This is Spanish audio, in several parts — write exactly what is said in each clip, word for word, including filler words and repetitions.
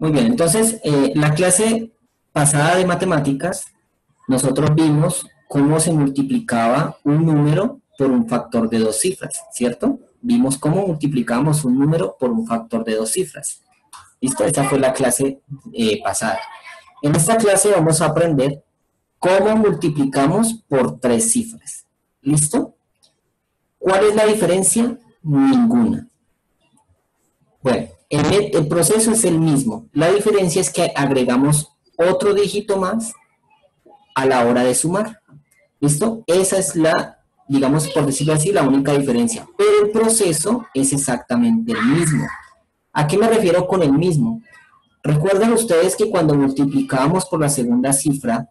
Muy bien, entonces, eh, la clase pasada de matemáticas, nosotros vimos cómo se multiplicaba un número por un factor de dos cifras, ¿cierto? Vimos cómo multiplicamos un número por un factor de dos cifras. ¿Listo? Esta fue la clase eh, pasada. En esta clase vamos a aprender cómo multiplicamos por tres cifras. ¿Listo? ¿Cuál es la diferencia? Ninguna. Bueno, el, el proceso es el mismo. La diferencia es que agregamos otro dígito más a la hora de sumar. ¿Listo? Esa es la, digamos, por decirlo así, la única diferencia. Pero el proceso es exactamente el mismo. ¿A qué me refiero con el mismo? ¿Recuerdan ustedes que cuando multiplicábamos por la segunda cifra,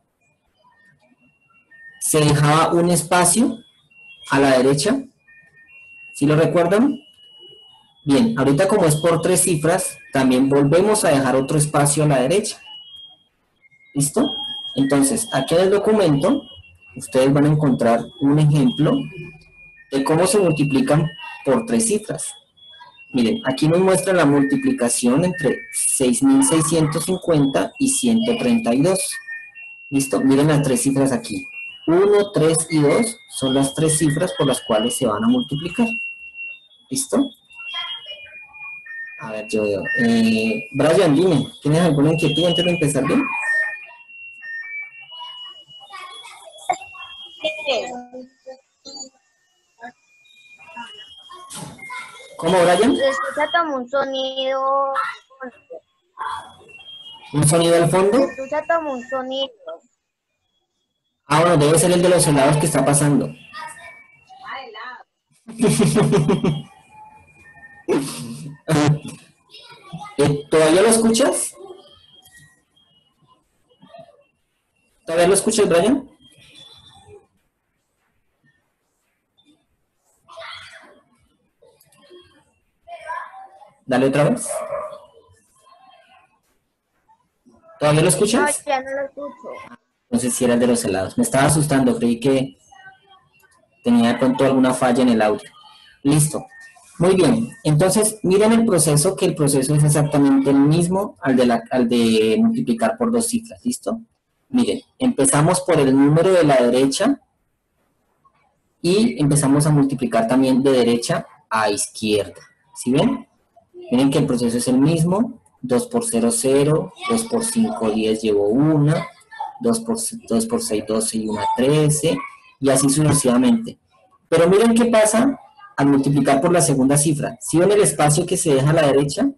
se dejaba un espacio a la derecha? ¿Sí lo recuerdan? Bien, ahorita como es por tres cifras, también volvemos a dejar otro espacio a la derecha. ¿Listo? Entonces, aquí en el documento, ustedes van a encontrar un ejemplo de cómo se multiplican por tres cifras. Miren, aquí nos muestra la multiplicación entre seis mil seiscientos cincuenta y ciento treinta y dos. ¿Listo? Miren las tres cifras aquí. uno, tres y dos son las tres cifras por las cuales se van a multiplicar. ¿Listo? A ver, yo veo. Eh, Brian, dime, ¿tienes alguna inquietud antes de empezar bien? ¿Cómo, Brian? Se escucha como un sonido. ¿Un sonido al fondo? Se escucha como un sonido. Ah, bueno, debe ser el de los helados que está pasando. ¿Todavía lo escuchas? ¿Todavía lo escuchas, Brian? Dale otra vez. ¿Todavía lo escuchas? No, ya no lo escucho. No sé si era el de los helados. Me estaba asustando, creí que tenía de pronto alguna falla en el audio. Listo. Muy bien. Entonces, miren el proceso, que el proceso es exactamente el mismo al de, la, al de multiplicar por dos cifras. ¿Listo? Miren, empezamos por el número de la derecha y empezamos a multiplicar también de derecha a izquierda. ¿Sí ven? Miren que el proceso es el mismo. dos por cero, cero. dos por cinco, diez, llevo uno. dos por seis, doce y uno, trece. Y así sucesivamente. Pero miren qué pasa al multiplicar por la segunda cifra. ¿Sí ven el espacio que se deja a la derecha?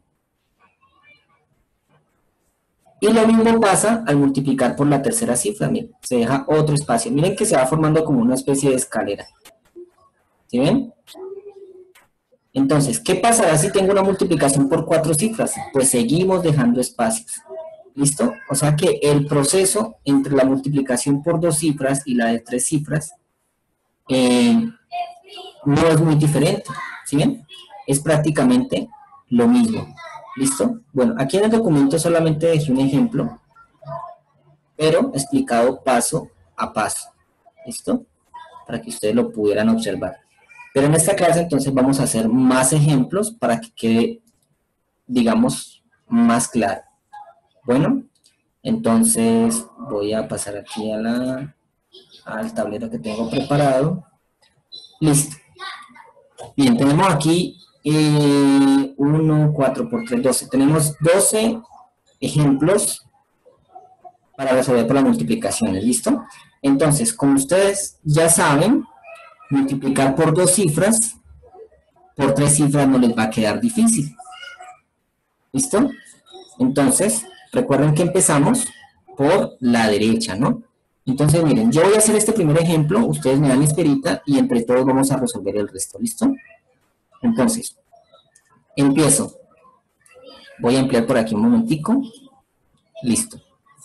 Y lo mismo pasa al multiplicar por la tercera cifra. Miren, se deja otro espacio. Miren que se va formando como una especie de escalera. ¿Sí ven? Entonces, ¿qué pasará si tengo una multiplicación por cuatro cifras? Pues seguimos dejando espacios. ¿Listo? O sea que el proceso entre la multiplicación por dos cifras y la de tres cifras eh, no es muy diferente. ¿Sí ven? Es prácticamente lo mismo. ¿Listo? Bueno, aquí en el documento solamente dejé un ejemplo, pero explicado paso a paso. ¿Listo? Para que ustedes lo pudieran observar. Pero en esta clase entonces vamos a hacer más ejemplos para que quede, digamos, más claro. Bueno, entonces voy a pasar aquí a la, al tablero que tengo preparado. Listo. Bien, tenemos aquí eh, uno, cuatro por tres, doce. Tenemos doce ejemplos para resolver por las multiplicaciones. ¿Listo? Entonces, como ustedes ya saben, multiplicar por dos cifras, por tres cifras no les va a quedar difícil. ¿Listo? Entonces, recuerden que empezamos por la derecha, ¿no? Entonces, miren, yo voy a hacer este primer ejemplo, ustedes me dan la esperita y entre todos vamos a resolver el resto, ¿listo? Entonces, empiezo. Voy a ampliar por aquí un momentico. Listo.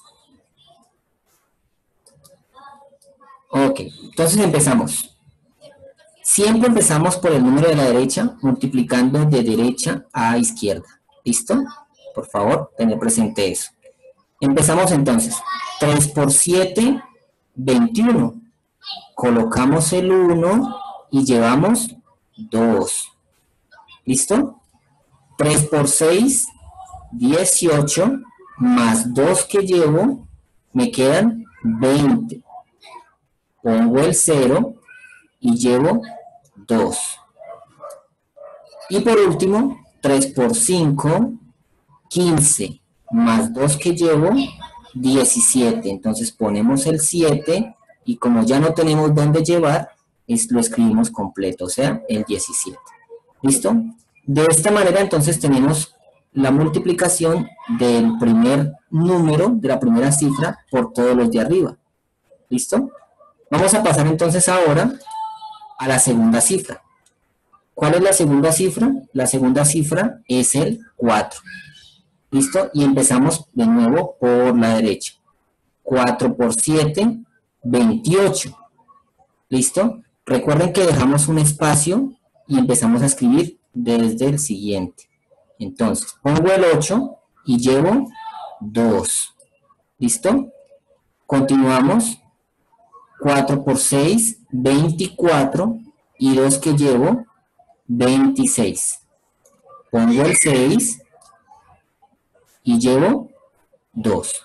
Ok, entonces empezamos. Siempre empezamos por el número de la derecha, multiplicando de derecha a izquierda. ¿Listo? Por favor, tener presente eso. Empezamos entonces. tres por siete, veintiuno. Colocamos el uno y llevamos dos. ¿Listo? tres por seis, dieciocho más dos que llevo, me quedan veinte. Pongo el cero y llevo dos. Y por último, tres por cinco, quince, más dos que llevo, diecisiete. Entonces ponemos el siete y como ya no tenemos dónde llevar, es, lo escribimos completo, o sea, el diecisiete. ¿Listo? De esta manera entonces tenemos la multiplicación del primer número, de la primera cifra, por todos los de arriba. ¿Listo? Vamos a pasar entonces ahora a la segunda cifra. ¿Cuál es la segunda cifra? La segunda cifra es el cuatro. ¿Listo? Y empezamos de nuevo por la derecha. cuatro por siete, veintiocho. ¿Listo? Recuerden que dejamos un espacio y empezamos a escribir desde el siguiente. Entonces, pongo el ocho y llevo dos. ¿Listo? Continuamos. cuatro por seis, veinticuatro. Y dos que llevo, veintiséis. Pongo el seis y llevo dos.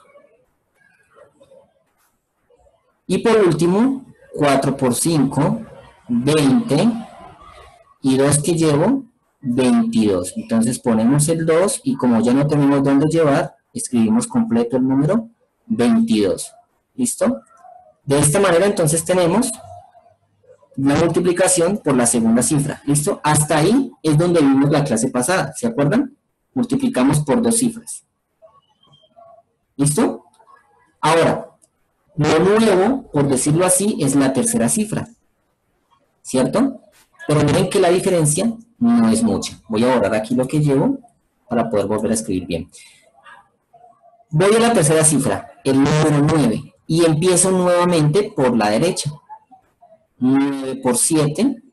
Y por último, cuatro por cinco, veinte. Y dos que llevo, veintidós. Entonces ponemos el dos y como ya no tenemos dónde llevar, escribimos completo el número veintidós. ¿Listo? De esta manera entonces tenemos la multiplicación por la segunda cifra. ¿Listo? Hasta ahí es donde vimos la clase pasada. ¿Se acuerdan? Multiplicamos por dos cifras. ¿Listo? Ahora, lo nuevo, por decirlo así, es la tercera cifra. ¿Cierto? Pero miren que la diferencia no es mucha. Voy a borrar aquí lo que llevo para poder volver a escribir bien. Voy a la tercera cifra, el número nueve, y empiezo nuevamente por la derecha. nueve por siete,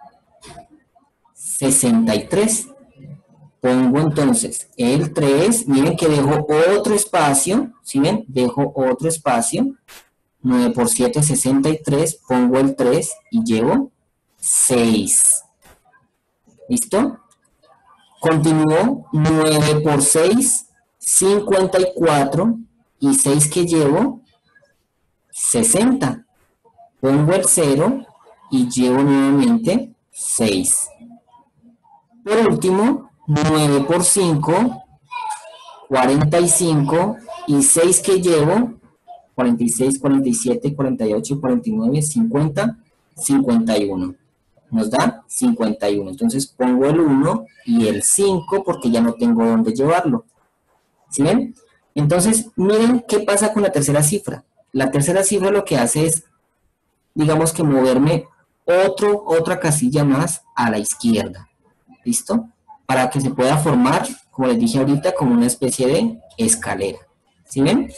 sesenta y tres. Pongo entonces el tres, miren que dejo otro espacio, ¿sí ven? Dejo otro espacio. nueve por siete, sesenta y tres, pongo el tres y llevo seis. ¿Listo? Continúo, nueve por seis, cincuenta y cuatro, y seis que llevo, sesenta. Pongo el cero y llevo nuevamente seis. Por último, nueve por cinco, cuarenta y cinco, y seis que llevo, cuarenta y seis, cuarenta y siete, cuarenta y ocho, cuarenta y nueve, cincuenta, cincuenta y uno. Nos da cincuenta y uno. Entonces pongo el uno y el cinco porque ya no tengo dónde llevarlo. ¿Sí ven? Entonces, miren qué pasa con la tercera cifra. La tercera cifra lo que hace es, digamos que moverme otro, otra casilla más a la izquierda. ¿Listo? Para que se pueda formar, como les dije ahorita, como una especie de escalera. ¿Sí ven?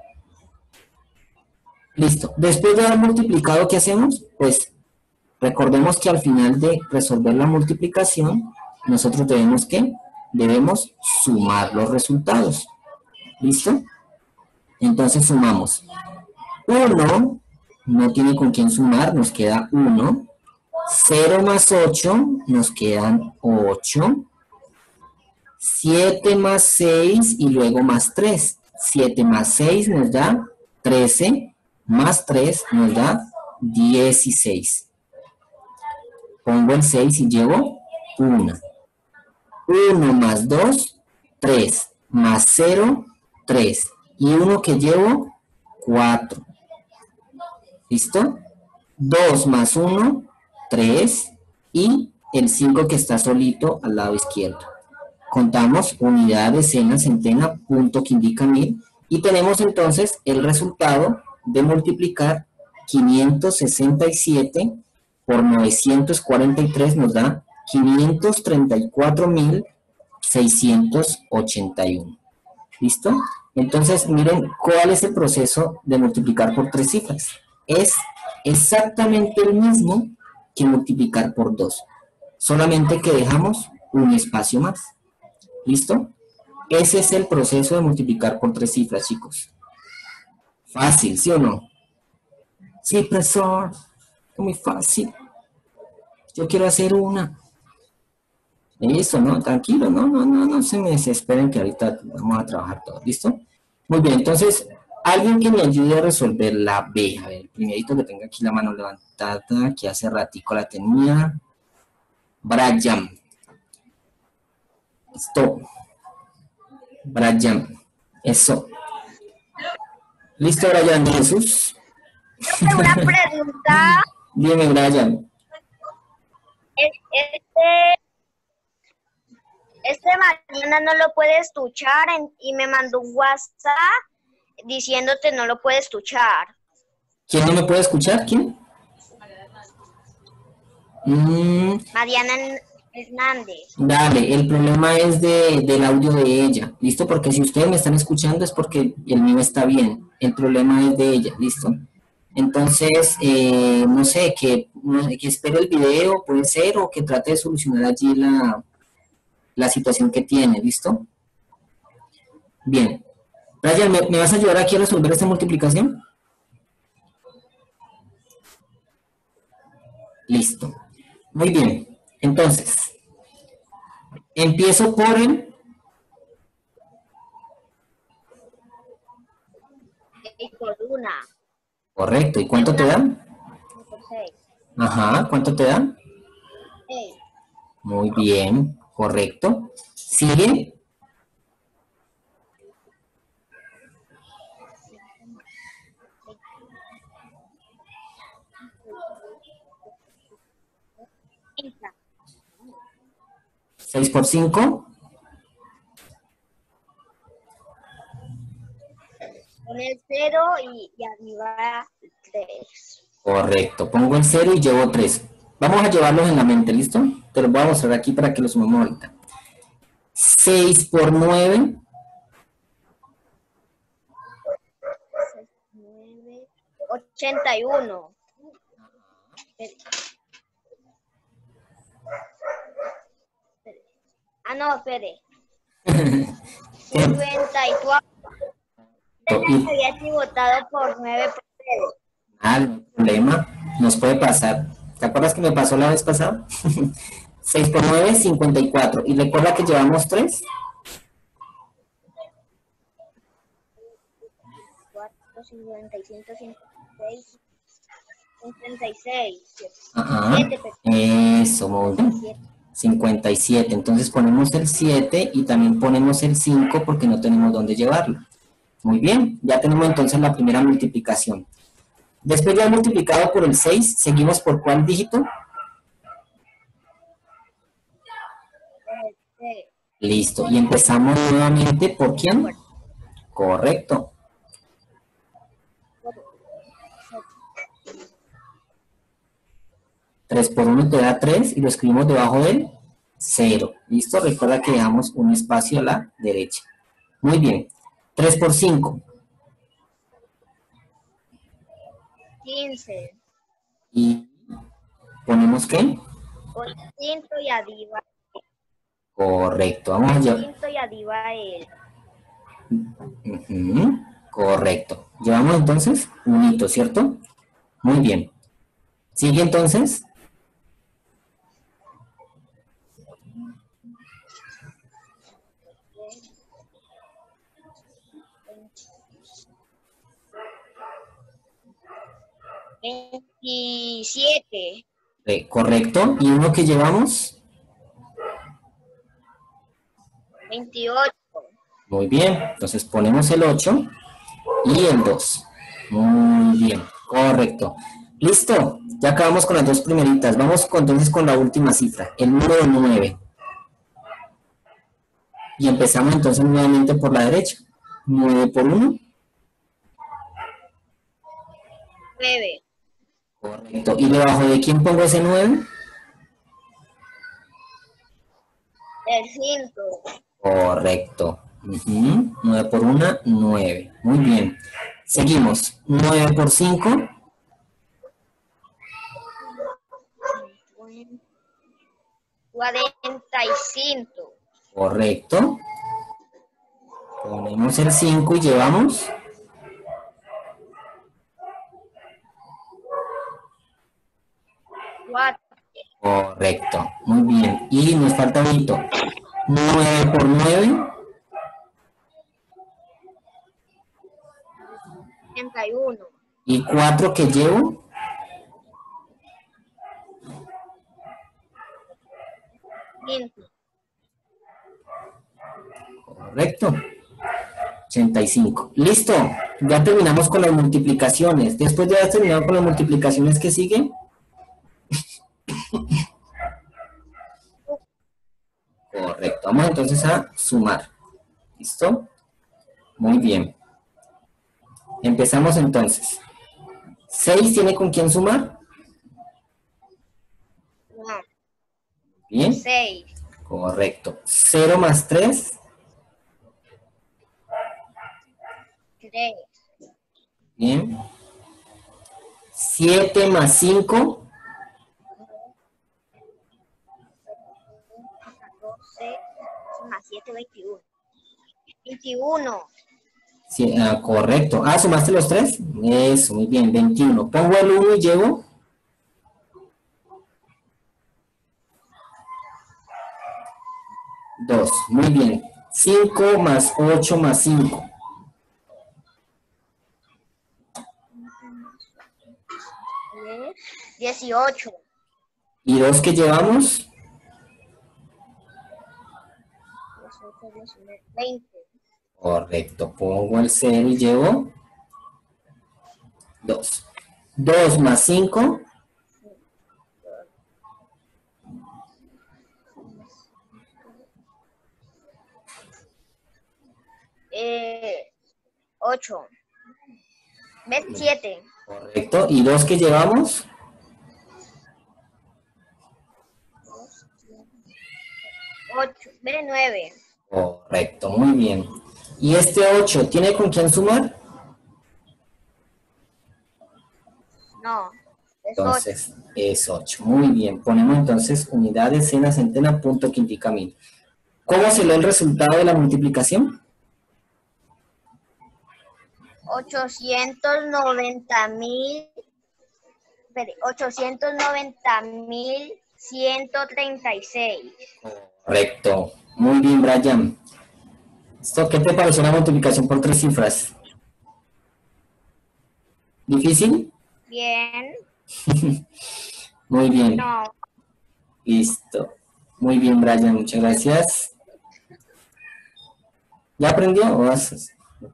Listo. Después de haber multiplicado, ¿qué hacemos? Pues recordemos que al final de resolver la multiplicación, nosotros debemos ¿qué? Debemos sumar los resultados. ¿Listo? Entonces sumamos. uno, no tiene con quién sumar, nos queda uno. cero más ocho, nos quedan ocho. siete más seis y luego más tres. siete más seis nos da trece, más tres nos da dieciséis. Pongo el seis y llevo uno. uno más dos, tres. Más cero, tres. Y uno que llevo, cuatro. ¿Listo? dos más uno, tres. Y el cinco que está solito al lado izquierdo. Contamos unidad, decena, centena, punto que indica mil. Y tenemos entonces el resultado de multiplicar quinientos sesenta y siete por novecientos cuarenta y tres nos da quinientos treinta y cuatro mil seiscientos ochenta y uno. ¿Listo? Entonces, miren cuál es el proceso de multiplicar por tres cifras. Es exactamente el mismo que multiplicar por dos. Solamente que dejamos un espacio más. ¿Listo? Ese es el proceso de multiplicar por tres cifras, chicos. Fácil, ¿sí o no? Sí, profesor. Es muy fácil. Yo quiero hacer una. Listo, ¿no? Tranquilo, no, no, no, no se me desesperen que ahorita vamos a trabajar todo, ¿listo? Muy bien, entonces, alguien que me ayude a resolver la B. A ver, el primerito que tenga aquí la mano levantada, que hace ratico la tenía. Brian. Listo. Brian. Eso. Listo, Brian, Jesús. Una pregunta. Dime, Brian. Este, este mañana no lo puede escuchar en- y me mandó un WhatsApp diciéndote no lo puede escuchar. ¿Quién no me puede escuchar? ¿Quién? Mm, Mariana Hernández. dale, el problema es de, del audio de ella, ¿listo? Porque si ustedes me están escuchando es porque el mío está bien, el problema es de ella, ¿listo? Entonces, eh, no sé, que, no sé, que espere el video, puede ser, o que trate de solucionar allí la, la situación que tiene, ¿listo? Bien. Brian, ¿me, me vas a ayudar aquí a resolver esta multiplicación? Listo. Muy bien. Entonces, empiezo por el... seis por una. Correcto. ¿Y cuánto te da? Por seis. Ajá. ¿Cuánto te da? seis. Muy bien. Correcto. Sigue. seis por cinco. Con el cero y, y arriba tres. Correcto. Pongo el cero y llevo tres. Vamos a llevarlos en la mente, ¿listo? Te los voy a mostrar aquí para que los sumemos ahorita. seis por nueve. nueve, ochenta y uno. Ah, no, espere. cincuenta y cuatro. Me había equivocado por nueve por cero. Ah, no hay problema. Nos puede pasar. ¿Te acuerdas que me pasó la vez pasada? seis por nueve, cincuenta y cuatro. Y recuerda que llevamos tres. cuatro, cincuenta y cinco, cincuenta y seis, cincuenta y seis. Ajá. Eso, muy bien. cincuenta y siete. Entonces ponemos el siete y también ponemos el cinco porque no tenemos dónde llevarlo. Muy bien. Ya tenemos entonces la primera multiplicación. Después ya multiplicado por el seis, ¿seguimos por cuál dígito? Listo. Y empezamos nuevamente ¿por quién? Correcto. tres por uno te da tres y lo escribimos debajo del cero. ¿Listo? Recuerda que dejamos un espacio a la derecha. Muy bien. tres por cinco. quince. ¿Y ponemos qué? Con cinco y arriba. Correcto. Vamos a llevar. cinco y arriba el. Uh-huh. Correcto. Llevamos entonces un hito, ¿cierto? Muy bien. Sigue entonces. veintisiete. Eh, correcto. ¿Y uno que llevamos? veintiocho. Muy bien. Entonces ponemos el ocho y el dos. Muy bien. Correcto. Listo. Ya acabamos con las dos primeritas. Vamos con, entonces con la última cifra. El número nueve. Y empezamos entonces nuevamente por la derecha. nueve por uno. nueve. Correcto. ¿Y debajo de quién pongo ese nueve? El cinco. Correcto. Uh-huh. nueve por uno, nueve. Muy bien. Seguimos. nueve por cinco. cuarenta y cinco. Correcto. Ponemos el cinco y llevamos. cuatro. Correcto, muy bien. Y nos falta un hito. nueve por nueve. treinta y uno. ¿Y cuatro que llevo? veinte. Correcto. ochenta y cinco. Listo. Ya terminamos con las multiplicaciones. Después de haber terminado con las multiplicaciones, ¿qué sigue? Correcto. Vamos entonces a sumar. ¿Listo? Muy bien. Empezamos entonces. ¿seis tiene con quién sumar? No. Bien. seis. Correcto. cero más tres. tres. Bien. siete más cinco. catorce más siete, veintiuno. veintiuno. Sí, ah, correcto. Ah, ¿sumaste los tres? Eso, muy bien. veintiuno. Pongo el uno y llevo. dos. Muy bien. cinco más ocho más cinco. dieciocho. ¿Y dos que llevamos? veinte. Correcto. Pongo el cero y llevo dos. dos más cinco. Eh, ocho. veintisiete. Correcto. ¿Y dos que llevamos? ocho. nueve. Correcto, muy bien. ¿Y este ocho tiene con quién sumar? No. Es Entonces, es ocho. Muy bien. Ponemos entonces unidad, decena, centena, punto, quintica, mil. ¿Cómo se lee el resultado de la multiplicación? ochocientos noventa mil. ochocientos noventa mil ciento treinta y seis. Correcto. Muy bien, Brian. ¿Esto qué te pareció la multiplicación por tres cifras? ¿Difícil? Bien. Muy bien. No. Listo. Muy bien, Brian. Muchas gracias. ¿Ya aprendió? ¿O vas?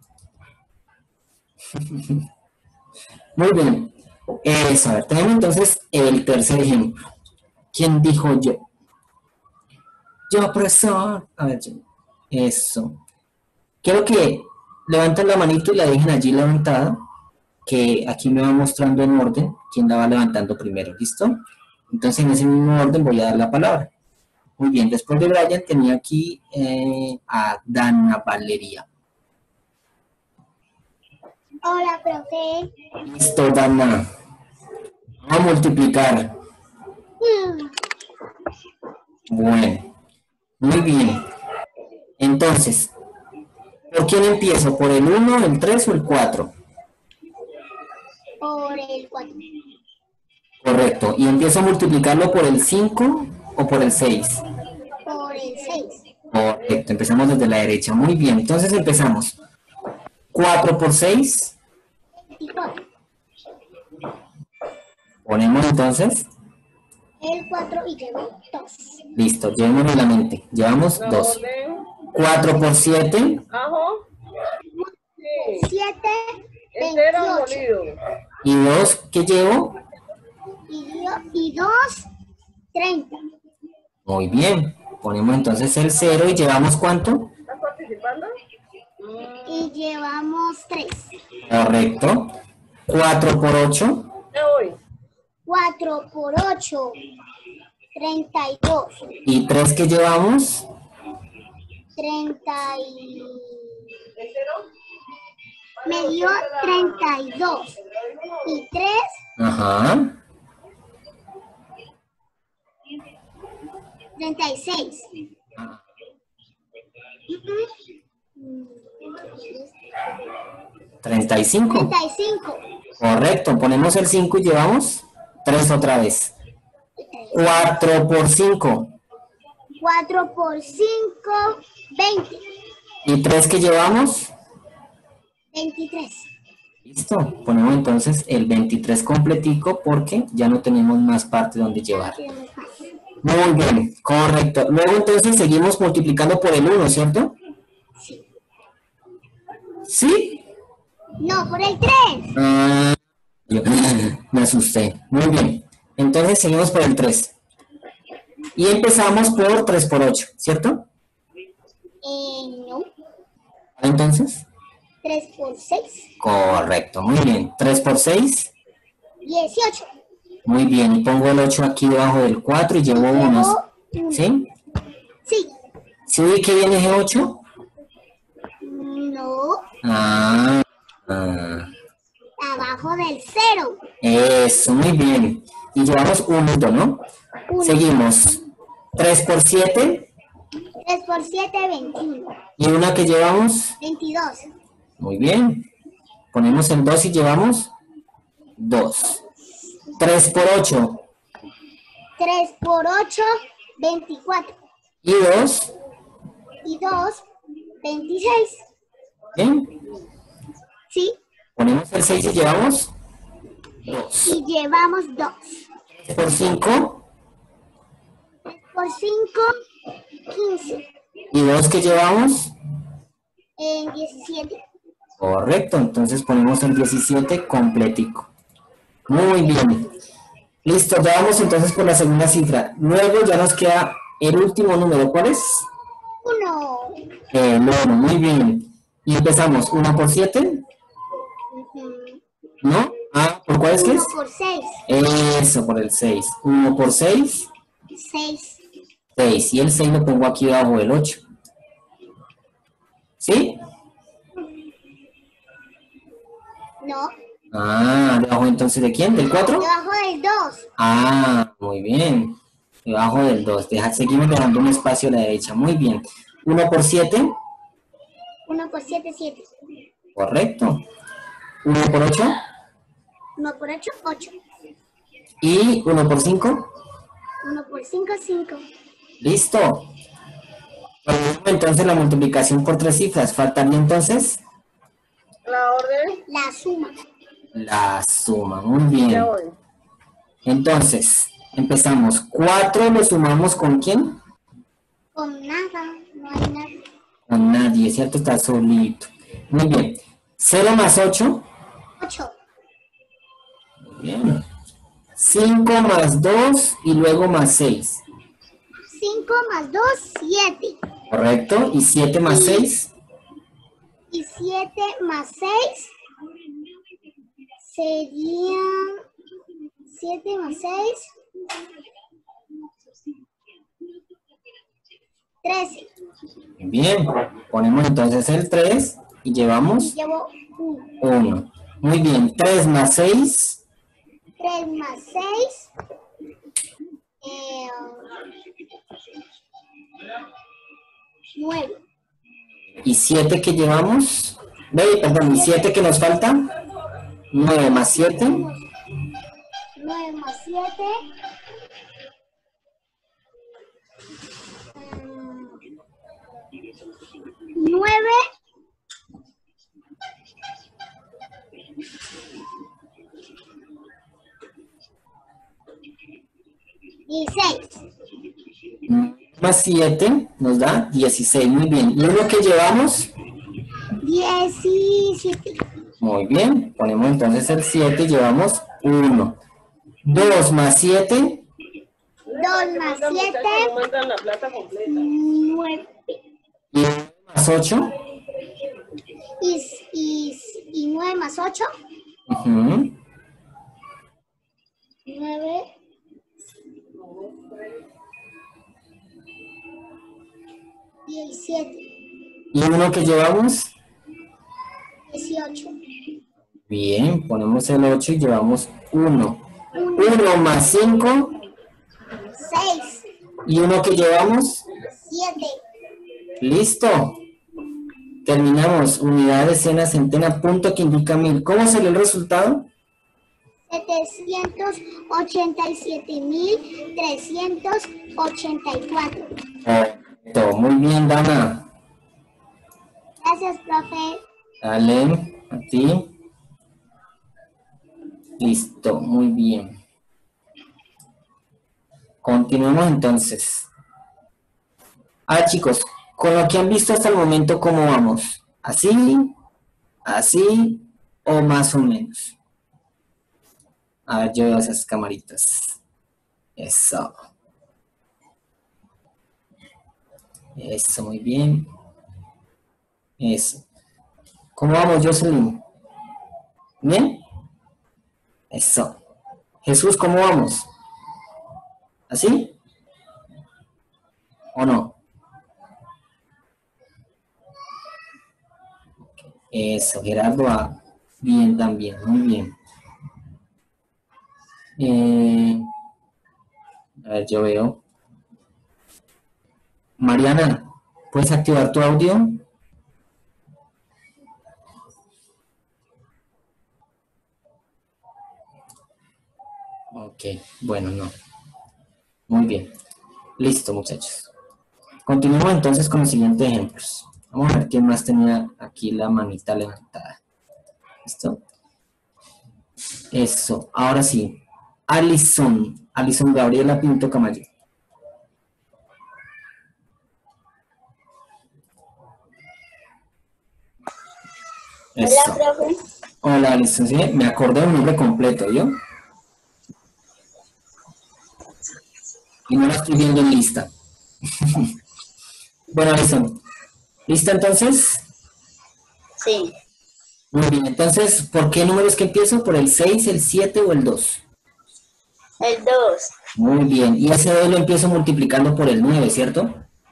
Muy bien. Eso, a ver, tenemos entonces el tercer ejemplo. ¿Quién dijo yo? Yo, profesor. A ver, yo. Eso. Quiero que levanten la manito y la dejen allí levantada, que aquí me va mostrando en orden quién la va levantando primero, ¿listo? Entonces en ese mismo orden voy a dar la palabra. Muy bien, después de Brian tenía aquí eh, a Dana Valeria. Hola, profe. Listo, Dana. Vamos a multiplicar. Bueno, muy bien. Entonces, ¿por quién empiezo? ¿Por el uno, el tres o el cuatro? Por el cuatro. Correcto. ¿Y empiezo a multiplicarlo por el cinco o por el seis? Por el seis. Correcto. Empezamos desde la derecha. Muy bien. Entonces empezamos. cuatro por seis. veinticuatro. Ponemos entonces. El cuatro y llevo dos. Listo. Llevémonos la mente. Llevamos dos. cuatro por siete. Ajo. siete. Entero veintiocho. molido. ¿Y dos qué llevo? Y, dio- y dos, treinta. Muy bien. Ponemos entonces el cero y llevamos ¿cuánto? ¿Estás participando? Y llevamos tres. Correcto. cuatro por ocho. ¿Qué hoy? cuatro por ocho. treinta y dos. ¿Y tres que llevamos? treinta y... ¿Entero? Me dio treinta y dos. Y tres, Ajá. treinta y seis. treinta y cinco. treinta y cinco. Correcto. Ponemos el cinco y llevamos tres otra vez. cuatro por cinco. cuatro por cinco, veinte. ¿Y tres que llevamos? veintitrés. Listo. Ponemos entonces el veintitrés completico porque ya no tenemos más parte donde llevar. Muy bien, correcto. Luego entonces seguimos multiplicando por el uno, ¿cierto? Sí. ¿Sí? No, por el tres. Ah, yo me asusté. Muy bien. Entonces seguimos por el tres. Y empezamos por tres por ocho, ¿cierto? Eh, no. Entonces, tres por seis. correcto. Muy bien. tres por seis. dieciocho. Muy bien. Y pongo el ocho aquí debajo del cuatro y llevo unos. uno. ¿Sí? Sí. ¿Sí vi que viene ese ocho? No. Ah, ah. Abajo del cero. Eso, muy bien. Y llevamos un minuto, ¿no? Uno. Seguimos. tres por siete. tres por siete, veintiuno. ¿Y una que llevamos? veintidós. Muy bien. Ponemos el dos y llevamos dos. tres por ocho. tres por ocho, veinticuatro. ¿Y dos? Y dos, veintiséis. Bien. Sí. Ponemos el seis y llevamos dos. Y llevamos dos. tres por cinco. Por cinco, quince. ¿Y dos que llevamos? En diecisiete. Correcto. Entonces ponemos el diecisiete completico. Muy bien. Listo, ya vamos entonces por la segunda cifra. Luego ya nos queda el último número. ¿Cuál es? Uno. El uno, muy bien. Y empezamos. ¿uno por siete? Ujú. ¿No? Ah, ¿por cuál es que es? Uno por seis. Eso, por el seis. uno por seis, Seis. seis. Y el seis lo pongo aquí debajo del ocho. ¿Sí? No. Ah, ¿debajo entonces de quién? ¿Del cuatro? Debajo del dos. Ah, muy bien. Debajo del dos. Deja, seguimos dejando un espacio a la derecha. Muy bien. uno por siete. Uno por siete, siete. Correcto. uno por ocho. Uno por ocho, ocho. Y uno por cinco. Uno por cinco, cinco. Listo. Ponemos entonces la multiplicación por tres cifras. Faltaría entonces La orden. La suma. la suma. Muy bien. Ya voy. Entonces, empezamos. cuatro lo sumamos ¿con quién? Con nada. No hay nada. Con nadie, ¿cierto? Está solito. Muy bien. cero más ocho. Ocho. Muy bien. cinco más dos y luego más seis. Cinco más dos, siete. ¿Correcto? ¿Y siete más seis? Y siete más seis sería siete más seis. trece. Bien. Ponemos entonces el tres y llevamos Llevo uno. uno. Muy bien. tres más seis. tres más seis. Eh, nueve. ¿Y siete que llevamos? Ve, perdón, ¿y siete que nos falta? nueve más siete. nueve más siete. nueve. dieciséis. Más siete nos da dieciséis. Muy bien. ¿Y uno que llevamos? diecisiete. Muy bien. Ponemos entonces el siete y llevamos uno. dos más siete. dos más Los muchachos siete. no mandan la plata completa. nueve. Y nueve más ocho. Y, y, y nueve más ocho. Ujú. nueve. diecisiete. ¿Y uno que llevamos? dieciocho. Bien. Ponemos el ocho y llevamos uno. uno más cinco. seis. ¿Y uno que llevamos? siete. Listo. Terminamos. Unidad, decena, centena, punto que indica mil. ¿Cómo salió el resultado? setecientos ochenta y siete mil trescientos ochenta y cuatro. Perfecto, muy bien, Dana. Gracias, profe. Dale, a ti. Listo, muy bien. Continuemos entonces. Ah, chicos, con lo que han visto hasta el momento, ¿cómo vamos? ¿Así? ¿Así? ¿O más o menos? A ver, yo veo esas camaritas. Eso. Eso, muy bien. Eso. ¿Cómo vamos, Jocelyn? ¿Bien? Eso. Jesús, ¿cómo vamos? ¿Así? ¿O no? Eso, Gerardo, ah, bien también, muy bien. Eh, a ver, yo veo. Mariana, ¿puedes activar tu audio? Ok, bueno, no. Muy bien. Listo, muchachos. Continuemos entonces con los siguientes ejemplos. Vamos a ver quién más tenía aquí la manita levantada. ¿Listo? Eso, ahora sí. Alison, Alison Gabriela Pinto Camayo. Eso. Hola, profe. Hola, Alison, ¿sí? Me acordé del nombre completo, ¿yo? Y no la estoy viendo en lista. Bueno, Alison, ¿lista entonces? Sí. Muy bien, entonces, ¿por qué números que empiezo? ¿Por el seis, el siete o el dos? El dos. Muy bien, y ese dos lo empiezo multiplicando por el nueve, ¿cierto?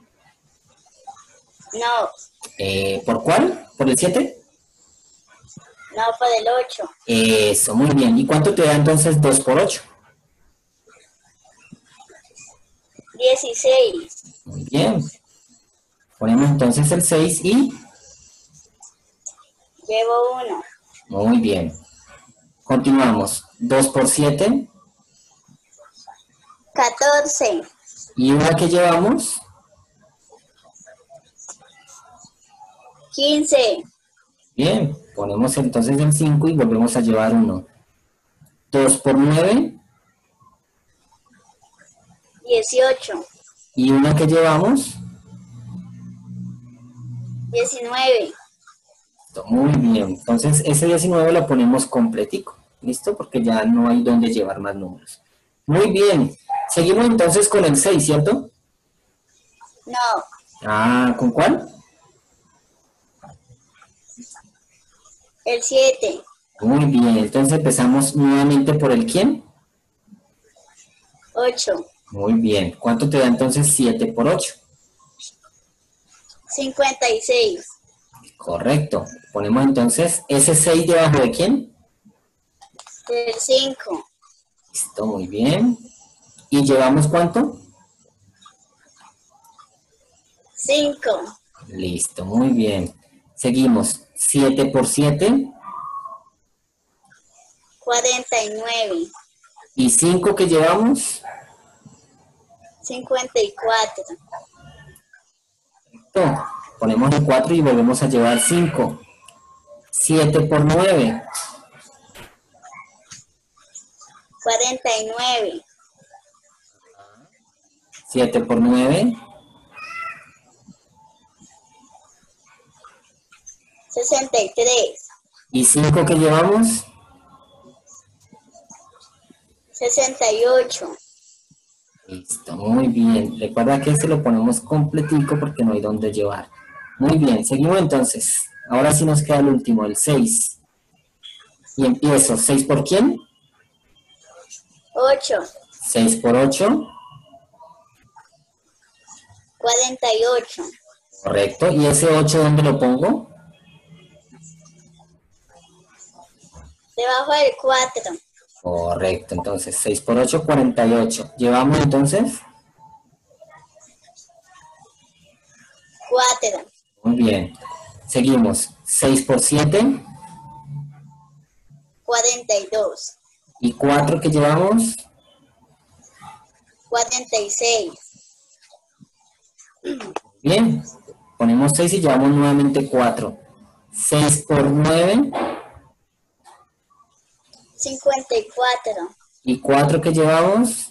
No. Eh, ¿por cuál? ¿Por el siete? No, por el ocho. Eso, muy bien. ¿Y cuánto te da entonces dos por ocho? dieciséis. Muy bien. Ponemos entonces el seis y... Llevo uno. Muy bien. Continuamos. dos por siete. catorce. ¿Y una que llevamos? quince. Bien. Ponemos entonces el cinco y volvemos a llevar uno. dos por nueve. dieciocho. ¿Y una que llevamos? diecinueve. Muy bien. Entonces ese diecinueve lo ponemos completico. ¿Listo? Porque ya no hay donde llevar más números. Muy bien. Seguimos entonces con el seis, ¿cierto? No. Ah, ¿con cuál? El siete. Muy bien. Entonces empezamos nuevamente por el quién. ocho. Muy bien. ¿Cuánto te da entonces siete por ocho? cincuenta y seis. Correcto. Ponemos entonces ese seis debajo de quién. El cinco. Listo, muy bien. ¿Y llevamos cuánto? cinco. Listo, muy bien. Seguimos. siete por siete. cuarenta y nueve. ¿Y cinco que llevamos? cincuenta y cuatro. Perfecto. Ponemos el cuatro y volvemos a llevar cinco. siete por nueve. cuarenta y nueve. siete por nueve. sesenta y tres. ¿Y cinco que llevamos? sesenta y ocho. Listo, muy bien. Recuerda que este lo ponemos completico porque no hay dónde llevar. Muy bien, seguimos entonces. Ahora sí nos queda el último, el seis. Y empiezo. ¿seis por quién? ocho. seis por ocho. cuarenta y ocho. Correcto. ¿Y ese ocho dónde lo pongo? Debajo del cuatro. Correcto. Entonces, seis por ocho, cuarenta y ocho. ¿Llevamos entonces? cuatro. Muy bien. Seguimos. seis por siete. cuarenta y dos. ¿Y cuatro que llevamos? cuarenta y seis. Bien. Ponemos seis y llevamos nuevamente cuatro. seis por nueve. cincuenta y cuatro. ¿Y cuatro que llevamos?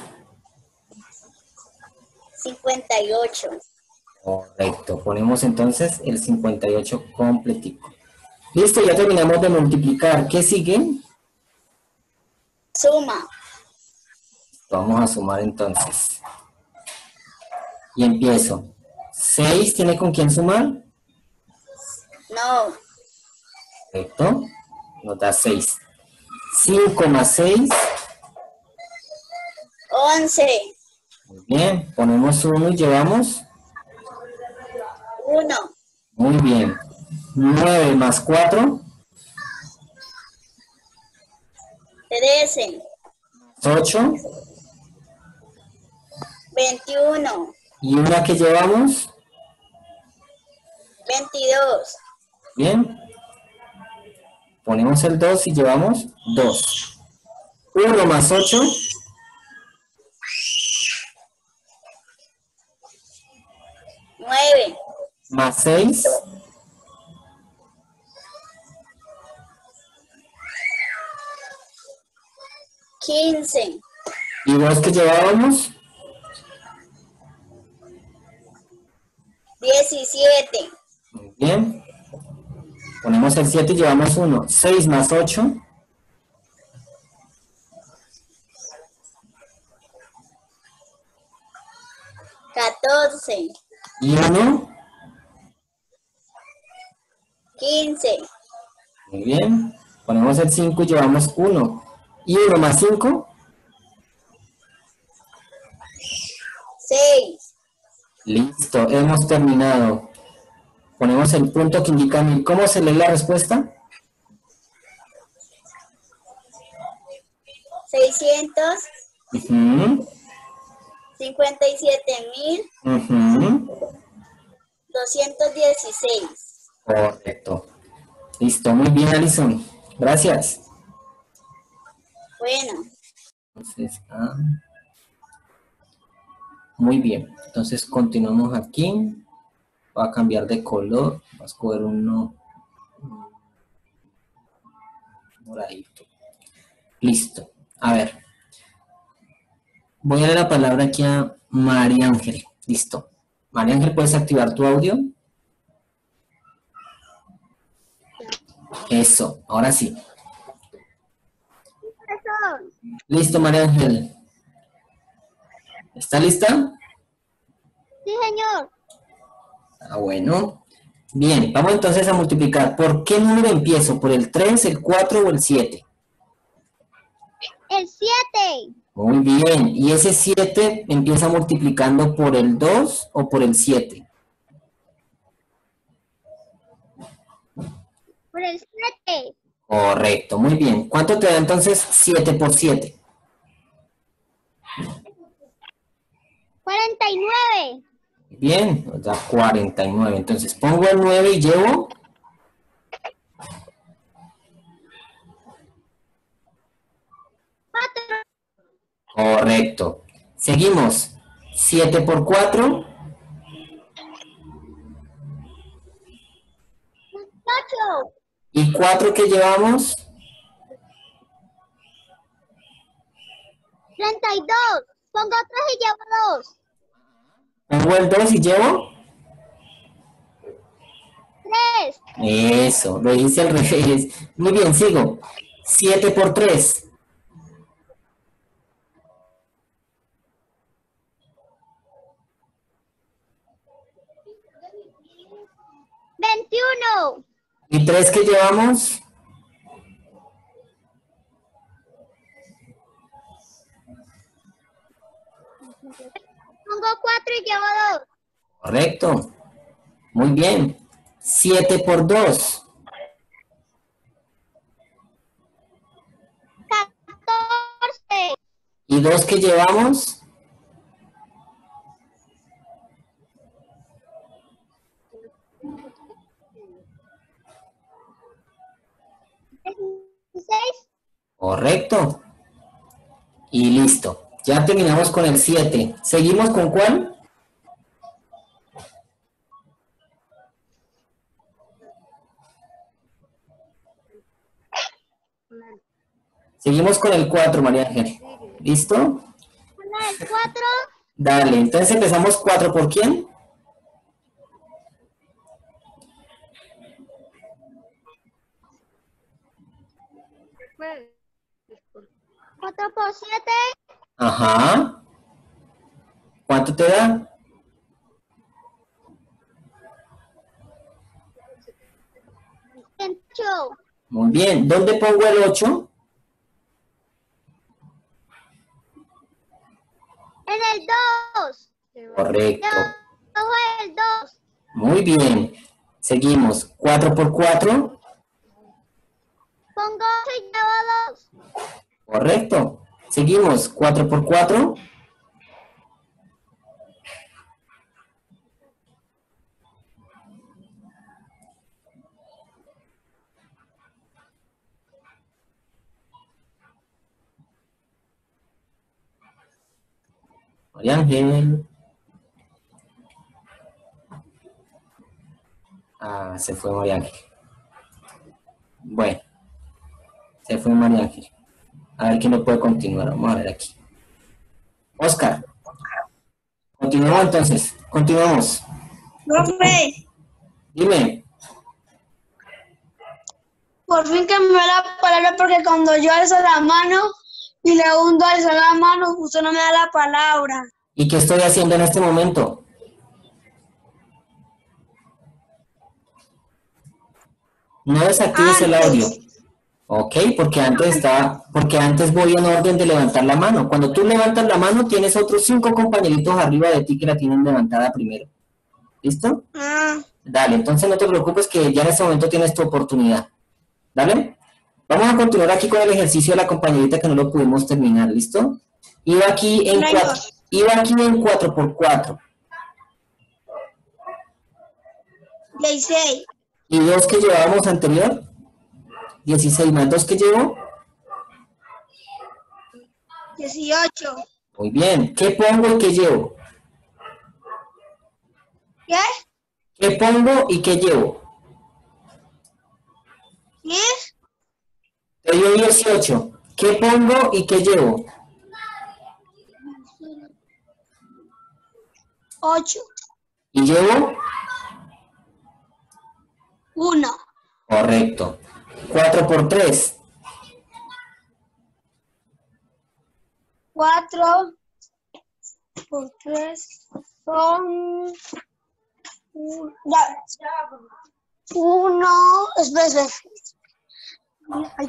cincuenta y ocho. Correcto. Ponemos entonces el cincuenta y ocho completico. Listo, ya terminamos de multiplicar. ¿Qué sigue? Suma. Vamos a sumar entonces. Y empiezo. seis, ¿tiene con quién sumar? No. Correcto. Nos da seis. cinco más seis. once. Muy bien. Ponemos uno y llevamos. uno. Muy bien. nueve más cuatro. trece. ocho. veintiuno. ¿Y una que llevamos? veintidós. Bien. Ponemos el dos y llevamos dos. uno más ocho. nueve. Más seis. quince. ¿Y dos que llevábamos? diecisiete. Muy bien. Ponemos el siete y llevamos uno. seis más ocho. catorce. ¿Y uno? quince. Muy bien. Ponemos el cinco y llevamos uno. ¿Y uno más cinco? seis. Listo, hemos terminado. Ponemos el punto que indica mil. ¿Cómo se lee la respuesta? seiscientos Ujú, cincuenta y siete mil ujú. doscientos dieciséis. Correcto. Listo, muy bien, Alison. Gracias. Bueno, Entonces, ah, muy bien. Entonces, continuamos aquí. Voy a cambiar de color. Vamos a escoger uno moradito. Listo. A ver. Voy a darle la palabra aquí a María Ángel. Listo. María Ángel, ¿puedes activar tu audio? Eso, ahora sí. Profesor. Listo, María Ángel. ¿Está lista? Sí, señor. Ah, bueno. Bien, vamos entonces a multiplicar. ¿Por qué número empiezo? ¿Por el tres, el cuatro o el siete? El siete. Muy bien. ¿Y ese siete empieza multiplicando por el dos o por el siete? Por el siete. Correcto, muy bien. ¿Cuánto te da entonces siete por siete? Cuarenta y nueve. Bien, nos da cuarenta y nueve. Entonces pongo el nueve y llevo Cuatro. correcto. Seguimos. siete por cuatro. Ocho. ¿Y cuatro que llevamos? Treinta y dos. Pongo tres y llevo dos. Pongo el dos y llevo. Tres. Eso, lo hice al revés. Muy bien, sigo. siete por tres. Veintiuno. ¿Y tres que llevamos? Pongo cuatro y llevo dos. Correcto. Muy bien. siete por dos. Catorce. ¿Y dos que llevamos? Dieciséis. Correcto. Y listo. Ya terminamos con el siete. ¿Seguimos con cuál? Seguimos con el cuatro, María Ángel. ¿Listo? El cuatro. Dale, entonces empezamos cuatro por quién? cuatro por siete. Ajá. ¿Cuánto te da? ocho. Muy bien. ¿Dónde pongo el ocho? En el dos. Correcto. Debajo del dos. Muy bien. Seguimos. cuatro por cuatro. Pongo ocho y llevo dos. Correcto. Seguimos. cuatro por cuatro. María Ángel. Ah, se fue María Ángel. Bueno. Se fue María Ángel. A ver quién no puede continuar. Vamos a ver aquí. Oscar. Continuamos entonces. Continuamos. Profe, Dime. por fin cambió la palabra porque cuando yo alzo la mano y le hundo a alzar la mano, usted no me da la palabra. ¿Y qué estoy haciendo en este momento? No desactives el audio. Ok, porque antes estaba, porque antes voy en orden de levantar la mano. Cuando tú levantas la mano, tienes otros cinco compañeritos arriba de ti que la tienen levantada primero. ¿Listo? Ah, Dale, entonces no te preocupes que ya en este momento tienes tu oportunidad. ¿Dale? Vamos a continuar aquí con el ejercicio de la compañerita que no lo pudimos terminar, ¿listo? Iba aquí en Venga. cuatro, iba aquí en cuatro por cuatro. dieciséis. ¿Y dos que llevábamos anterior? dieciséis más dos que llevo. dieciocho. Muy bien. ¿Qué pongo y qué llevo? ¿Qué? ¿Qué pongo y qué llevo? diez. Te dio dieciocho. ¿Qué pongo y qué llevo? ocho. ¿Y llevo? uno. Correcto. cuatro por tres. cuatro por tres son un- ya. uno, espera, espera. Ay.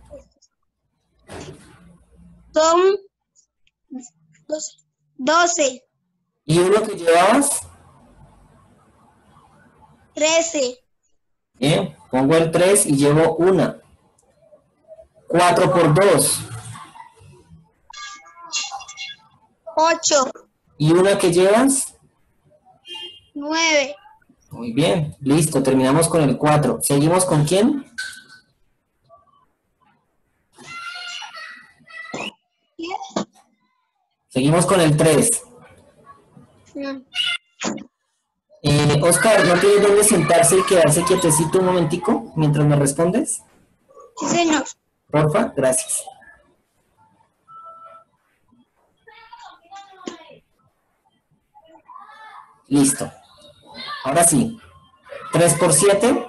Son doce. doce, ¿Y uno que llevabas? trece, Bien. Pongo el tres y llevo una. cuatro por dos. ocho, ¿Y una que llevas? nueve, Muy bien. Listo. Terminamos con el cuatro. ¿Seguimos con quién? diez. Seguimos con el tres. Eh, Oscar, ¿no tienes dónde sentarse y quedarse quietecito un momentico mientras me respondes? Sí, señor. Porfa, gracias. Listo. Ahora sí. tres por siete.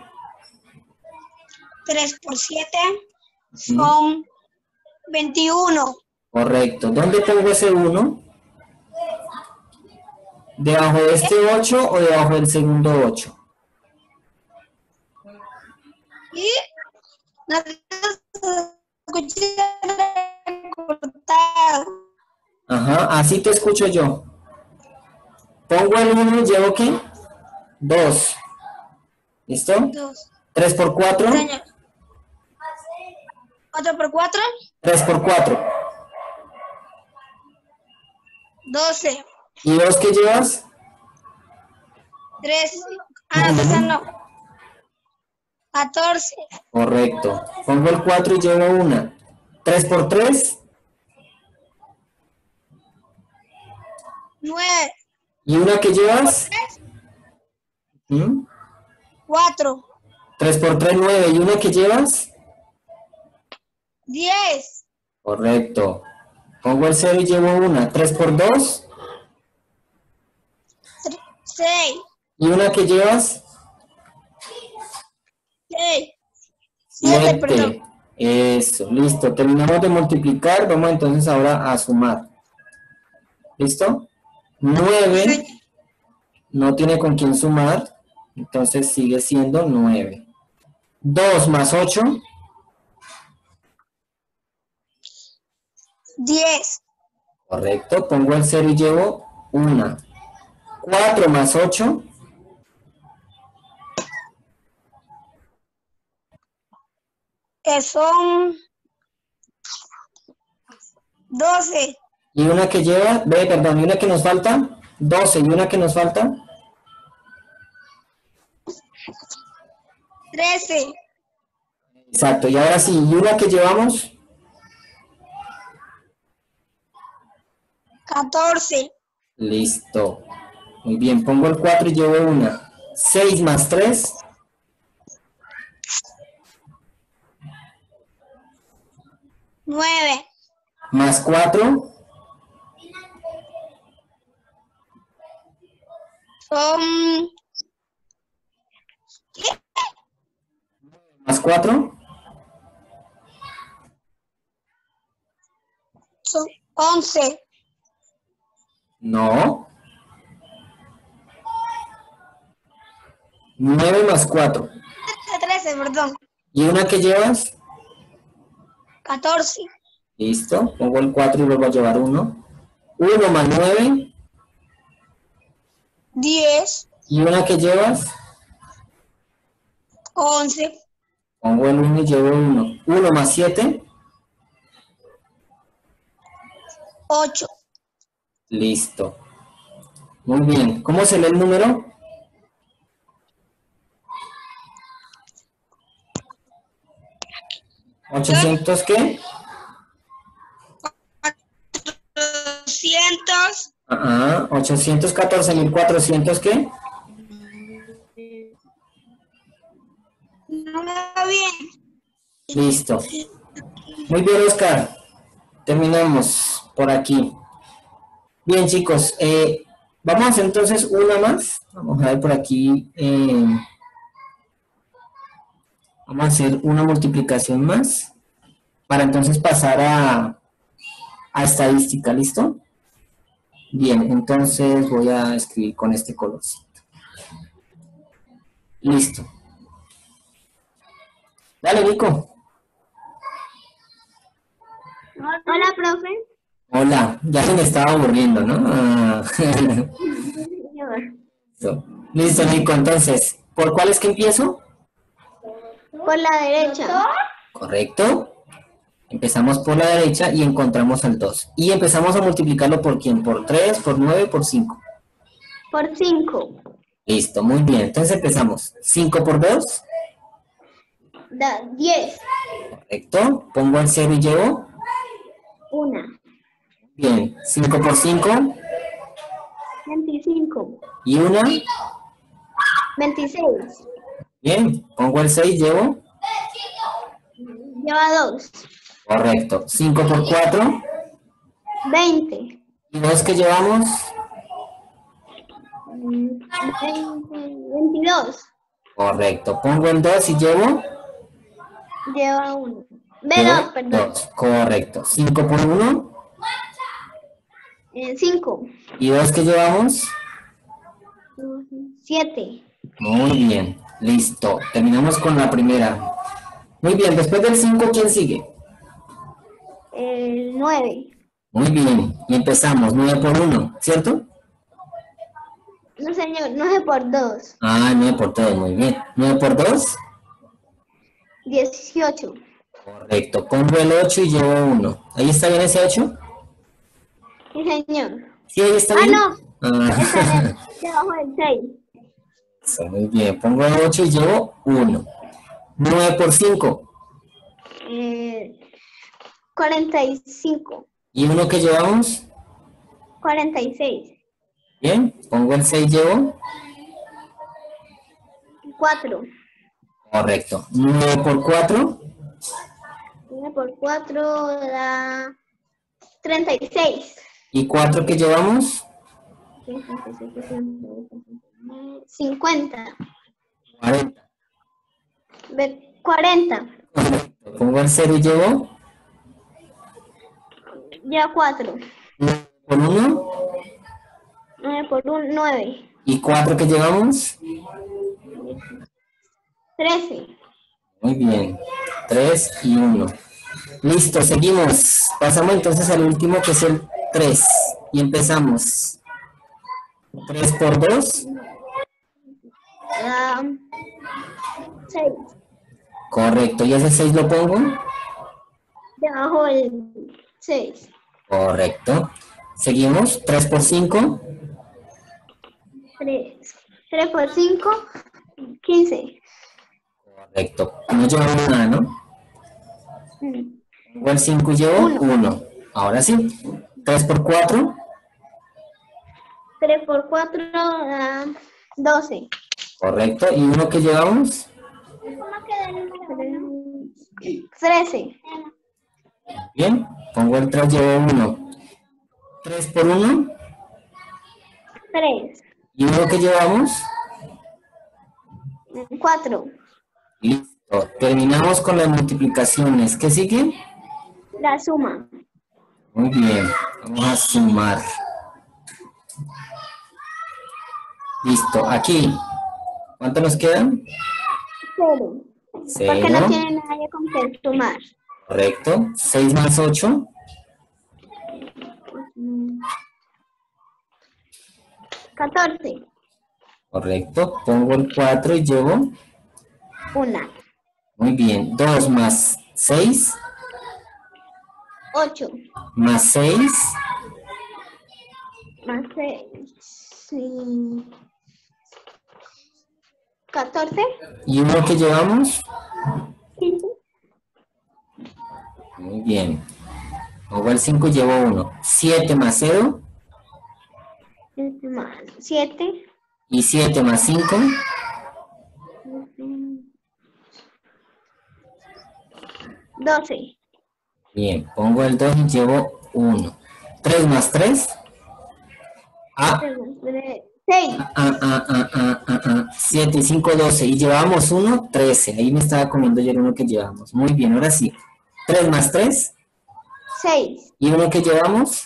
tres por siete son veintiuno. Correcto. ¿Dónde pongo ese uno? ¿Debajo de este ocho o debajo del segundo ocho? Y la cuchara cortada. Ajá, así te escucho yo. Pongo el uno y llevo ¿qué? dos. ¿Listo? Dos. tres por cuatro. Señor. cuatro por cuatro, tres por cuatro. doce. ¿Y dos que llevas? tres. Ah, no, esa no. catorce. Correcto. Pongo el cuatro y llevo una. tres por tres. nueve. ¿Y una que llevas? ¿Mm? cuatro. tres por tres, nueve. ¿Y una que llevas? diez. Correcto. Pongo el cero y llevo una. tres por dos. seis. ¿Y una que llevas? seis. siete, perdón. siete. Eso, listo. Terminamos de multiplicar. Vamos entonces ahora a sumar. ¿Listo? nueve. No tiene con quién sumar. Entonces sigue siendo nueve. dos más ocho. diez. Correcto. Pongo el cero y llevo una. cuatro más ocho. Que son doce. ¿Y una que lleva? Ve, perdón, ¿y una que nos falta? doce. ¿Y una que nos falta? trece. Exacto. Y ahora sí, ¿y una que llevamos? catorce. Listo. Muy bien, pongo el cuatro y llevo una. seis más tres. nueve. Más cuatro. Son Más cuatro. son once. No. nueve más cuatro. trece, perdón. ¿Y una que llevas? catorce. Listo. Pongo el cuatro y vuelvo a llevar uno. uno más nueve. diez. ¿Y una que llevas? once. Pongo el uno y llevo uno. uno más siete. ocho. Listo. Muy bien. ¿Cómo se lee el número? ¿ochocientos qué? doscientos. Ajá. ochocientos catorce mil cuatrocientos ¿qué? No me va bien. Listo. Muy bien, Oscar. Terminamos por aquí. Bien, chicos. Eh, vamos a hacer entonces una más. Vamos a ver por aquí. Eh, vamos a hacer una multiplicación más. Para entonces pasar a, a estadística. ¿Listo? Bien, entonces voy a escribir con este colorcito. Listo. Dale, Nico. Hola, profe. Hola, ya se me estaba aburriendo, ¿no? Ah. Listo. Listo, Nico, entonces, ¿por cuál es que empiezo? Por la derecha. Correcto. Empezamos por la derecha y encontramos al dos. Y empezamos a multiplicarlo por quién, por tres, por nueve, por cinco. Por cinco. Listo, muy bien. Entonces empezamos. cinco por dos. Da diez. Correcto. Pongo el cero y llevo. Una. Bien. cinco por cinco. Veinticinco. Y una. Veintiséis. Bien. Pongo el seis y llevo. Lleva dos. Correcto. cinco por cuatro. Veinte. ¿Y dos que llevamos? Veintidós. Correcto. Pongo el dos y llevo. Lleva uno. Ve Llevo dos, perdón. dos. Correcto. cinco por uno. Eh, cinco. ¿Y dos que llevamos? Siete. Muy bien. Listo. Terminamos con la primera. Muy bien. Después del cinco, ¿quién sigue? Eh, nueve. Muy bien. Y empezamos. nueve por uno, ¿cierto? No, señor, nueve por dos. Ah, nueve por tres. Muy bien. nueve por dos. Dieciocho. Correcto. Pongo el ocho y llevo uno. ¿Ahí está bien ese ocho? Sí, señor. Sí, ahí está Ah, bien. no. Ah. Está debajo del seis. Eso, muy bien. Pongo el ocho y llevo uno. nueve por cinco. Eh, cuarenta y cinco. ¿Y uno que llevamos? cuarenta y seis. Bien, pongo el seis, llevo. cuatro. Correcto. nueve por cuatro. nueve por cuatro da treinta y seis. ¿Y cuatro que llevamos? cincuenta. cuarenta. Ve- cuarenta. Correcto. Pongo el cero y llevo. Ya cuatro. nueve por uno. nueve por uno, nueve. ¿Y cuatro que llevamos? trece. Muy bien. tres y uno. Listo, seguimos. Pasamos entonces al último que es el tres. Y empezamos. tres por dos. Da seis. Correcto. ¿Y ese seis lo pongo? Debajo el seis. Correcto. Seguimos. tres por cinco. tres. tres por cinco, quince. Correcto. No llevamos nada, ¿no? Mm. Pongo el cinco y llevo uno. Ahora sí. tres por cuatro. tres por cuatro da doce. Correcto. ¿Y uno que llevamos? trece. Bien. Pongo el tres, llevo uno. tres por uno. tres. ¿Y uno que llevamos? cuatro. Listo. Terminamos con las multiplicaciones. ¿Qué sigue? La suma. Muy bien. Vamos a sumar. Listo. Aquí. ¿Cuánto nos quedan? Cero. Cero. Porque no tiene nadie con que sumar. Correcto. seis más ocho. catorce. Correcto. Pongo el cuatro y llevo. Una. Muy bien. dos más seis. ocho. Más seis. Más seis. Sí. catorce. ¿Y uno que llevamos? quince. Muy bien. Pongo el cinco y llevo uno. siete más cero. Más siete. Y siete más cinco. doce. Bien. Pongo el dos y llevo uno. tres más tres. Ah, seis. ah, ah, ah, ah, ah, ah. siete y cinco, doce. Y llevamos uno, trece. Ahí me estaba comiendo yo el uno que llevamos. Muy bien, ahora sí. tres más tres. seis. ¿Y uno que llevamos?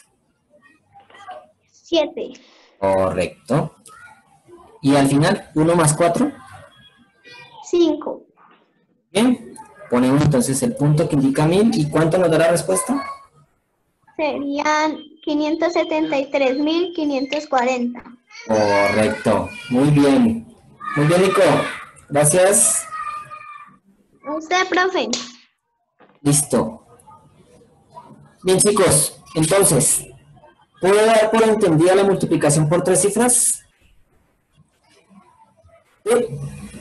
siete. Correcto. Y al final, uno más cuatro. cinco. Bien. Ponemos entonces el punto que indica mil. ¿Y cuánto nos da la respuesta? Serían quinientos setenta y tres mil quinientos cuarenta. Correcto. Muy bien. Muy bien, Nico. Gracias. ¿Usted, profe? Listo. Bien, chicos. Entonces, ¿puedo dar por entendida la multiplicación por tres cifras? ¿Sí?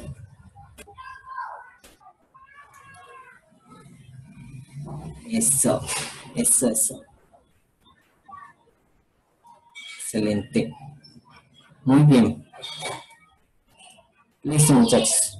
Eso. Eso, eso. Excelente. Muy bien. Listo, muchachos.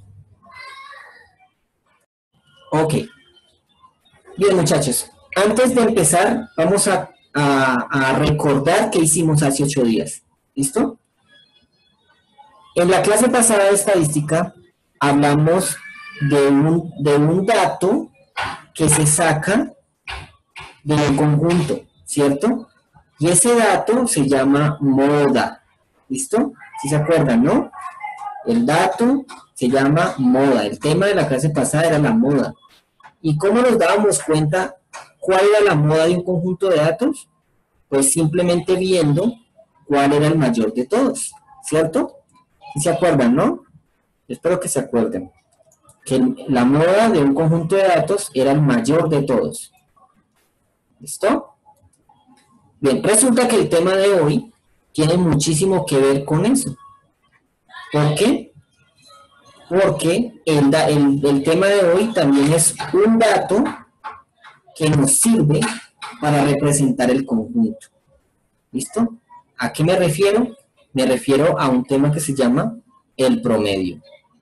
Ok. Bien, muchachos. Antes de empezar, vamos a, a, a recordar qué hicimos hace ocho días. ¿Listo? En la clase pasada de estadística, hablamos de un, de un dato que se saca de un conjunto, ¿cierto? Y ese dato se llama moda. ¿Listo? ¿Sí se acuerdan, no? El dato se llama moda. El tema de la clase pasada era la moda. ¿Y cómo nos dábamos cuenta cuál era la moda de un conjunto de datos? Pues simplemente viendo cuál era el mayor de todos, ¿cierto? ¿Sí se acuerdan, no? Espero que se acuerden. Que la moda de un conjunto de datos era el mayor de todos. ¿Listo? Bien, resulta que el tema de hoy tiene muchísimo que ver con eso. ¿Por qué? Porque el, el, el tema de hoy también es un dato que nos sirve para representar el conjunto. ¿Listo? ¿A qué me refiero? Me refiero a un tema que se llama el promedio.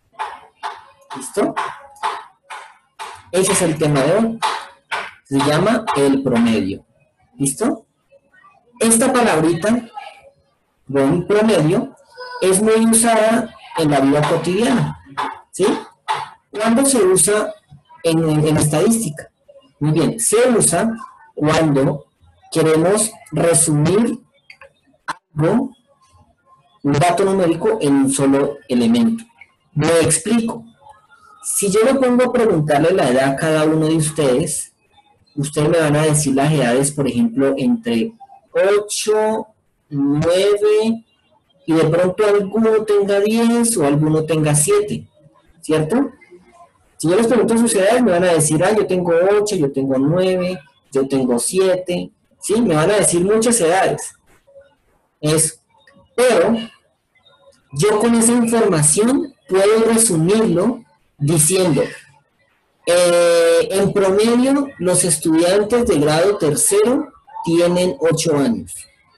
¿Listo? Ese es el tema de hoy. Se llama el promedio. ¿Listo? Esta palabrita, buen promedio, es muy usada en la vida cotidiana. ¿Sí? ¿Cuándo se usa en, en estadística? Muy bien, se usa cuando queremos resumir algo, un dato numérico en un solo elemento. Me explico. Si yo le pongo a preguntarle la edad a cada uno de ustedes, ustedes me van a decir las edades, por ejemplo, entre ocho, nueve, y de pronto alguno tenga diez o alguno tenga siete, ¿cierto? Si yo les pregunto sus edades, me van a decir, ah, yo tengo ocho, yo tengo nueve, yo tengo siete, ¿sí? Me van a decir muchas edades. Es, pero yo con esa información puedo resumirlo diciendo, eh, en promedio los estudiantes de grado tercero tienen ocho años.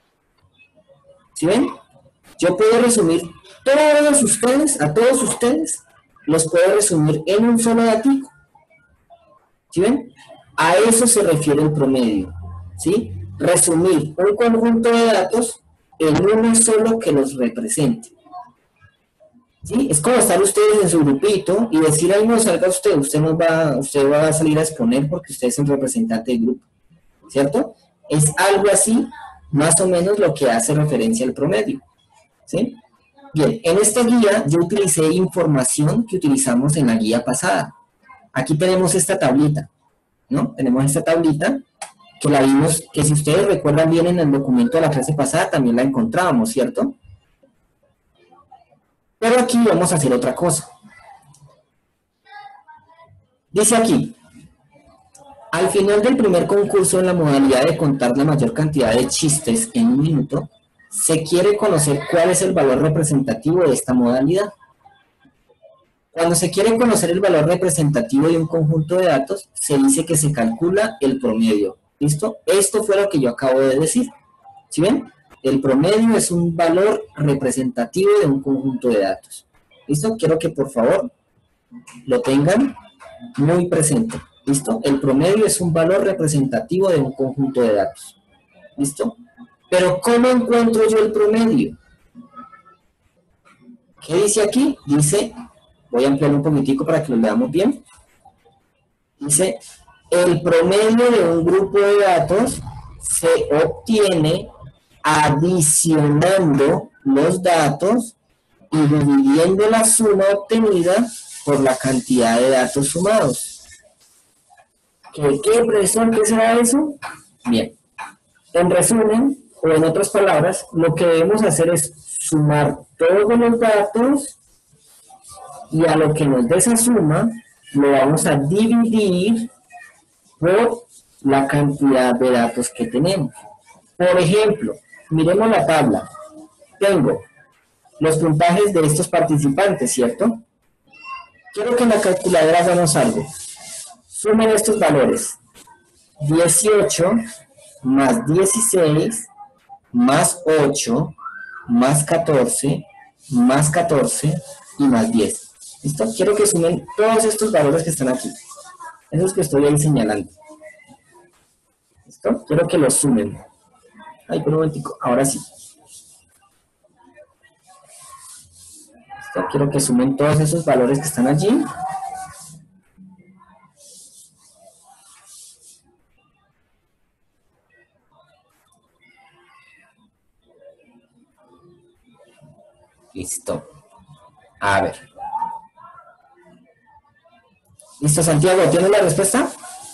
¿Sí ven? Yo puedo resumir todos ustedes, a todos ustedes, los puedo resumir en un solo datico. ¿Sí ven? A eso se refiere el promedio. ¿Sí? Resumir un conjunto de datos en uno solo que los represente. ¿Sí? Es como estar ustedes en su grupito y decir, ay, no, salga usted, usted no va, usted va a salir a exponer porque usted es el representante del grupo. ¿Cierto? Es algo así, más o menos lo que hace referencia al promedio. ¿Sí? Bien, en esta guía yo utilicé información que utilizamos en la guía pasada. Aquí tenemos esta tablita, ¿no? Tenemos esta tablita que la vimos, que si ustedes recuerdan bien en el documento de la clase pasada también la encontrábamos, ¿cierto? Pero aquí vamos a hacer otra cosa. Dice aquí, al final del primer concurso en la modalidad de contar la mayor cantidad de chistes en un minuto, se quiere conocer cuál es el valor representativo de esta modalidad. Cuando se quiere conocer el valor representativo de un conjunto de datos, se dice que se calcula el promedio. ¿Listo? Esto fue lo que yo acabo de decir. ¿Sí ven? El promedio es un valor representativo de un conjunto de datos. ¿Listo? Quiero que por favor lo tengan muy presente. ¿Listo? El promedio es un valor representativo de un conjunto de datos. ¿Listo? Pero ¿cómo encuentro yo el promedio? ¿Qué dice aquí? Dice, voy a ampliar un poquitico para que lo veamos bien. Dice, el promedio de un grupo de datos se obtiene adicionando los datos y dividiendo la suma obtenida por la cantidad de datos sumados. ¿Qué, qué profesor, qué será eso? Bien, en resumen, o en otras palabras, lo que debemos hacer es sumar todos los datos y a lo que nos dé esa suma lo vamos a dividir por la cantidad de datos que tenemos. Por ejemplo, miremos la tabla. Tengo los puntajes de estos participantes, ¿cierto? Quiero que en la calculadora hagamos algo. Sumen estos valores. dieciocho más dieciséis más ocho, más catorce, más catorce y más diez. ¿Listo? Quiero que sumen todos estos valores que están aquí. Esos que estoy ahí señalando. ¿Listo? Quiero que los sumen. Ay, por un momentico. Ahora sí. ¿Listo? Quiero que sumen todos esos valores que están allí. Listo. A ver. ¿Listo, Santiago? ¿Tienes la respuesta?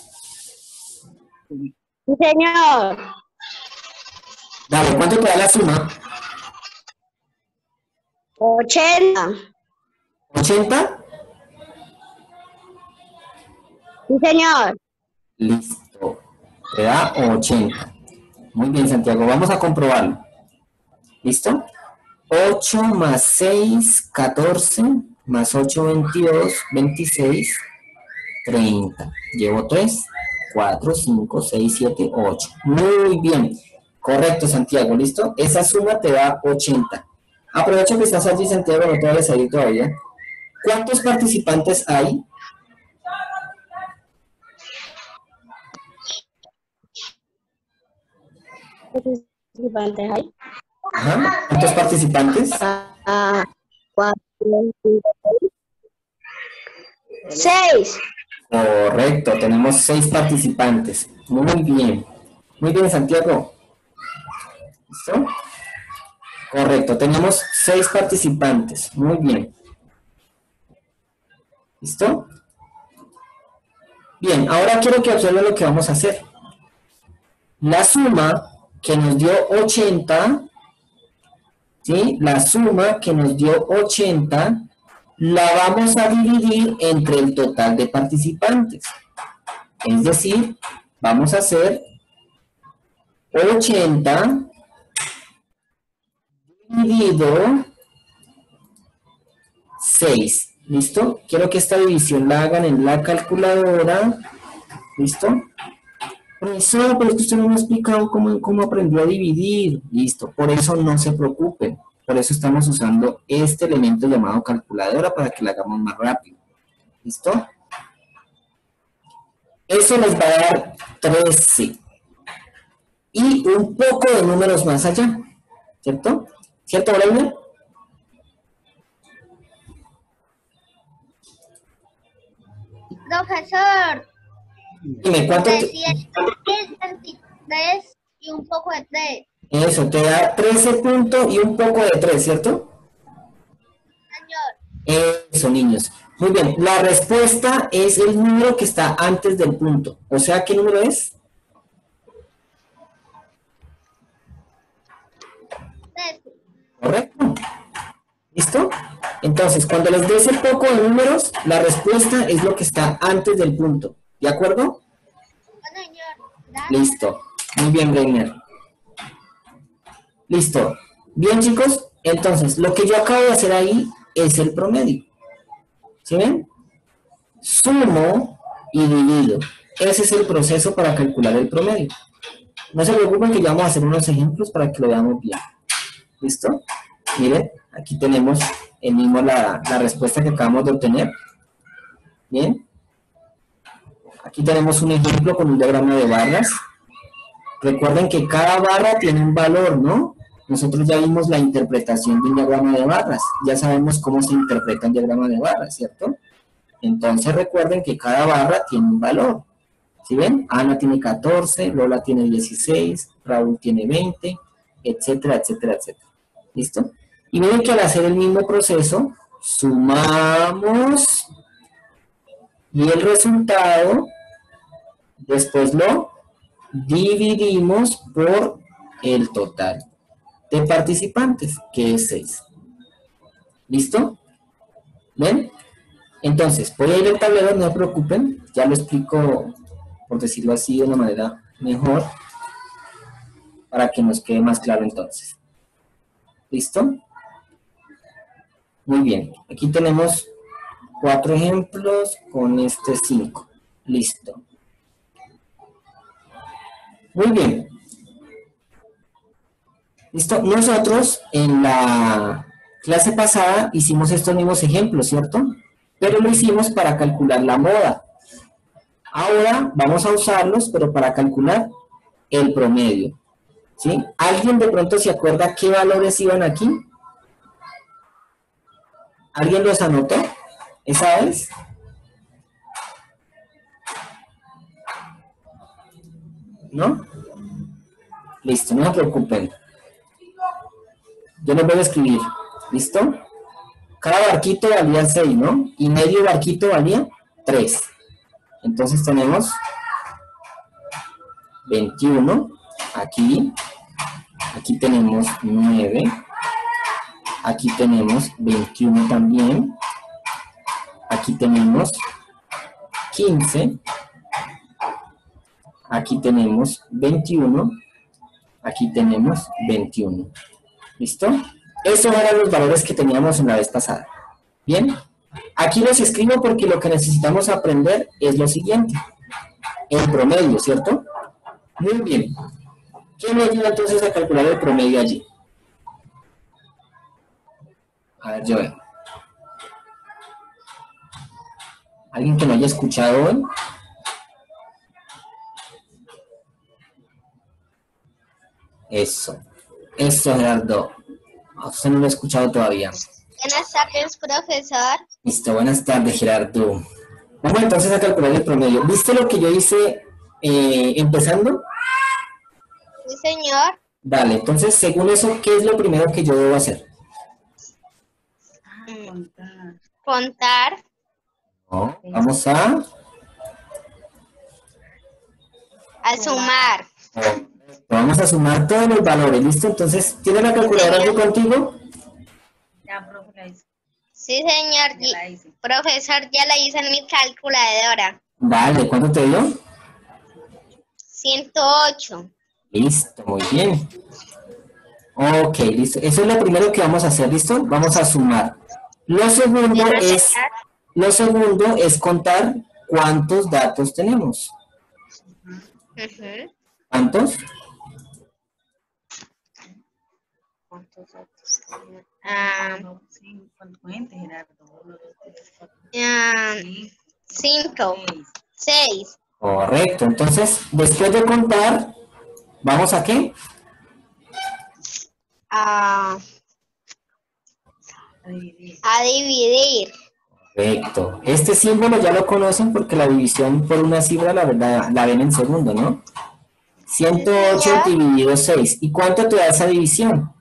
Sí, señor. Dale, ¿cuánto te da la suma? ochenta. ¿ochenta? Sí, señor. Listo. Te da ochenta. Muy bien, Santiago. Vamos a comprobarlo. ¿Listo? ocho más seis, catorce, más ocho, veintidós, veintiséis, treinta. Llevo tres. cuatro, cinco, seis, siete, ocho. Muy bien. Correcto, Santiago, ¿listo? Esa suma te da ochenta. Aprovecho que estás allí, Santiago, no te vayas a ir todavía. ¿Cuántos participantes hay? Participantes hay. Ajá. ¿Cuántos participantes? Ah, cuatro, cinco, seis. Correcto, tenemos seis participantes. Muy bien. Muy bien, Santiago. ¿Listo? Correcto, tenemos seis participantes. Muy bien. ¿Listo? Bien, ahora quiero que observen lo que vamos a hacer. La suma que nos dio ochenta, ¿sí? La suma que nos dio ochenta, la vamos a dividir entre el total de participantes. Es decir, vamos a hacer ochenta dividido seis. ¿Listo? Quiero que esta división la hagan en la calculadora. ¿Listo? Profesor, pero es que usted no me ha explicado cómo, cómo aprendió a dividir. Listo, por eso no se preocupen. Por eso estamos usando este elemento llamado calculadora para que la hagamos más rápido. ¿Listo? Eso les va a dar trece. Y un poco de números más allá. ¿Cierto? ¿Cierto, Brainer? Profesor, Dime, ¿cuánto te... veintitrés y un poco de tres. Eso, te da trece puntos y un poco de tres, ¿cierto? Señor. Eso, niños. Muy bien, la respuesta es el número que está antes del punto. O sea, ¿qué número es? trece. ¿Correcto? ¿Listo? Entonces, cuando les des el poco de números, la respuesta es lo que está antes del punto. ¿De acuerdo? Bueno, señor. Gracias. Listo. Muy bien, Reiner. Listo. Bien, chicos. Entonces, lo que yo acabo de hacer ahí es el promedio. ¿Sí ven? Sumo y divido. Ese es el proceso para calcular el promedio. No se preocupen que ya vamos a hacer unos ejemplos para que lo veamos bien. ¿Listo? Miren, aquí tenemos el mismo la, la respuesta que acabamos de obtener. Bien. Aquí tenemos un ejemplo con un diagrama de barras. Recuerden que cada barra tiene un valor, ¿no? Nosotros ya vimos la interpretación de un diagrama de barras. Ya sabemos cómo se interpreta un diagrama de barras, ¿cierto? Entonces recuerden que cada barra tiene un valor. ¿Sí ven? Ana tiene catorce, Lola tiene dieciséis, Raúl tiene veinte, etcétera, etcétera, etcétera. ¿Listo? Y miren que al hacer el mismo proceso, sumamos y el resultado, después lo dividimos por el total de participantes, que es seis. ¿Listo? ¿Ven? Entonces, voy a ir al tablero, no se preocupen, ya lo explico, por decirlo así, de una manera mejor, para que nos quede más claro entonces. ¿Listo? Muy bien, aquí tenemos cuatro ejemplos con este cinco. Listo. Muy bien. Listo, nosotros en la clase pasada hicimos estos mismos ejemplos, ¿cierto? Pero lo hicimos para calcular la moda. Ahora vamos a usarlos, pero para calcular el promedio. ¿Sí? ¿Alguien de pronto se acuerda qué valores iban aquí? ¿Alguien los anotó esa vez? ¿No? Listo, no se preocupen. Yo les voy a escribir. ¿Listo? Cada barquito valía seis, ¿no? Y medio barquito valía tres. Entonces tenemos veintiuno aquí. Aquí tenemos nueve. Aquí tenemos veintiuno también. Aquí tenemos quince. Aquí tenemos veintiuno. Aquí tenemos veintiuno. ¿Listo? Esos eran los valores que teníamos en la vez pasada. Bien. Aquí los escribo porque lo que necesitamos aprender es lo siguiente. el promedio, ¿cierto? Muy bien. ¿Quién me ayuda entonces a calcular el promedio allí? A ver, yo veo. ¿Alguien que no haya escuchado hoy? Eso. Eso, Gerardo. A usted no lo he escuchado todavía. Buenas tardes, profesor. Listo, buenas tardes, Gerardo. Vamos entonces a calcular el promedio. ¿Viste lo que yo hice eh, empezando? Sí, señor. Vale, entonces, según eso, ¿qué es lo primero que yo debo hacer? Contar. No, vamos a... A sumar. Vamos a sumar todos los valores, ¿listo? Entonces, ¿tiene la calculadora aquí contigo? Ya, profe, la hice. Sí, señor. Ya la hice. Profesor, ya la hice en mi calculadora. Vale, ¿cuánto te dio? ciento ocho. Listo, muy bien. Ok, listo. Eso es lo primero que vamos a hacer, ¿listo? Vamos a sumar. Lo segundo es, lo segundo es contar cuántos datos tenemos. Ujú. ¿Cuántos? ¿Cuántos datos tenía? Ah, No, sí, ¿cuánto cuente, Gerardo? Uno, dos, tres, cuatro, ah, cinco, cinco. seis. Seis. Correcto. Entonces, después de contar, ¿vamos a qué? Ah, A dividir. a dividir. Correcto. Este símbolo ya lo conocen porque la división por una cifra la verdad la ven en segundo, ¿no? ciento ocho dividido seis. ¿Y cuánto te da esa división?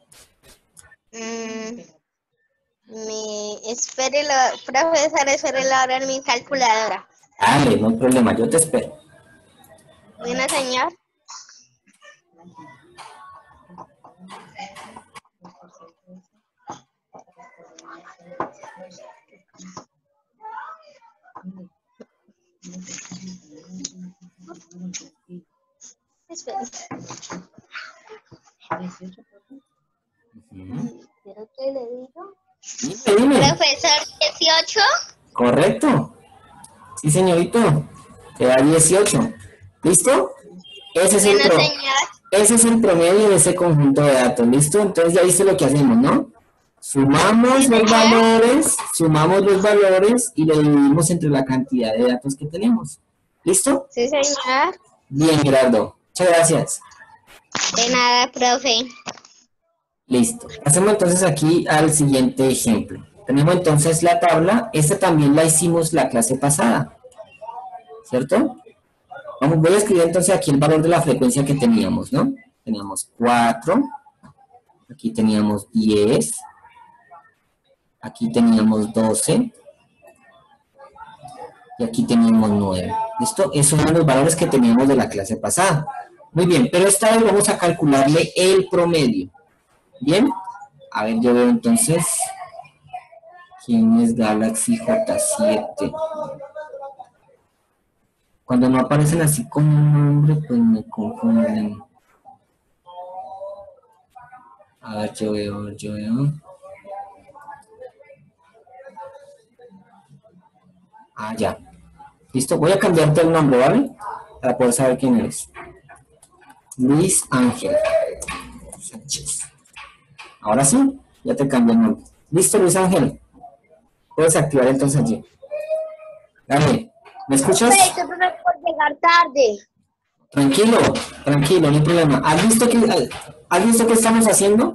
Mm, me, espere, la, profesor, espere la hora en mi calculadora. Dale, no hay problema, yo te espero. Bueno, señor. Espere. Ujú. ¿Pero qué le digo? Dime, dime. Profesor, dieciocho. Correcto. Sí, señorito. Te da dieciocho. ¿Listo? Ese es, el Bueno, pro- señor. ese es el promedio de ese conjunto de datos. ¿Listo? Entonces ya viste lo que hacemos, ¿no? Sumamos Sí, los señor. valores, sumamos los valores y lo dividimos entre la cantidad de datos que tenemos. ¿Listo? Sí, señor. Bien, Gerardo. Muchas gracias. De nada, profe. Listo. Hacemos entonces aquí al siguiente ejemplo. Tenemos entonces la tabla. Esta también la hicimos la clase pasada. ¿Cierto? Vamos, voy a escribir entonces aquí el valor de la frecuencia que teníamos, ¿no? Teníamos cuatro. Aquí teníamos diez. Aquí teníamos doce. Y aquí teníamos nueve. ¿Listo? Esos son los valores que teníamos de la clase pasada. Muy bien, pero esta vez vamos a calcularle el promedio. ¿Bien? A ver, yo veo entonces quién es Galaxy J siete. Cuando no aparecen así como un nombre, pues me confunden. A ver, yo veo, yo veo. Ah, ya. Listo, voy a cambiarte el nombre, ¿vale? Para poder saber quién eres. Luis Ángel Sánchez. Ahora sí, ya te cambié el nombre. Listo, Luis Ángel. Puedes activar entonces allí. Dale, ¿me escuchas? Profe, por llegar tarde. Tranquilo, tranquilo, no hay problema. ¿Has visto qué, ¿has visto qué estamos haciendo?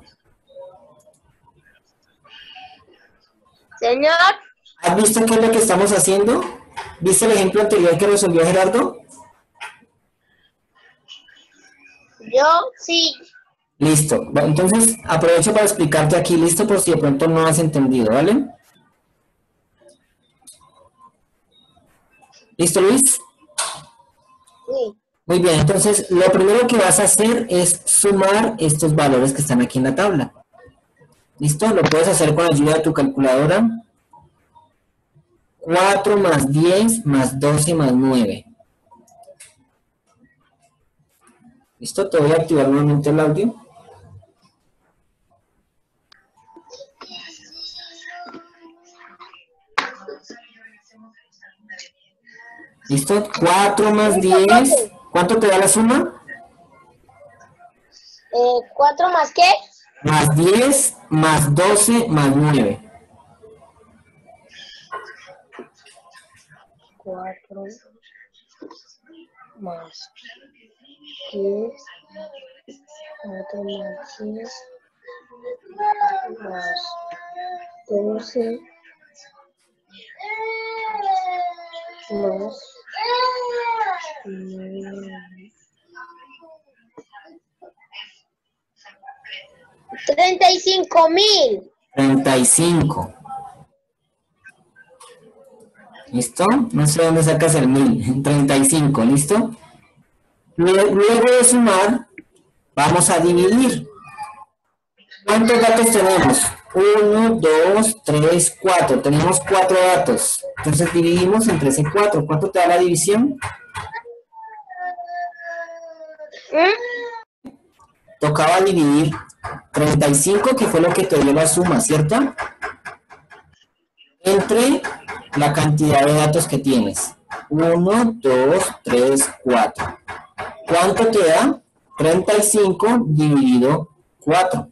Señor. ¿Has visto qué es lo que estamos haciendo? ¿Viste el ejemplo anterior que resolvió Gerardo? Yo sí. Listo. Bueno, entonces aprovecho para explicarte aquí, listo, por si de pronto no has entendido, ¿vale? ¿Listo, Luis? Sí. Muy bien, entonces lo primero que vas a hacer es sumar estos valores que están aquí en la tabla. ¿Listo? Lo puedes hacer con la ayuda de tu calculadora. cuatro más diez más doce más nueve. ¿Listo? Te voy a activar nuevamente el audio. ¿Listo? cuatro más diez. ¿Cuánto te da la suma? Eh, ¿cuatro más qué? Más diez, más doce, más nueve. cuatro más diez. cuatro más diez. Más doce. Más. Treinta y cinco mil. treinta y cinco. ¿Listo? No sé dónde sacas el mil. treinta y cinco, ¿listo? Luego de sumar, vamos a dividir. ¿Cuántos datos tenemos? uno, dos, tres, cuatro. Tenemos cuatro datos. Entonces dividimos entre ese cuatro. ¿Cuánto te da la división? ¿Eh? Tocaba dividir treinta y cinco, que fue lo que te dio la suma, ¿cierto? Entre la cantidad de datos que tienes. uno, dos, tres, cuatro. ¿Cuánto te da? treinta y cinco dividido cuatro.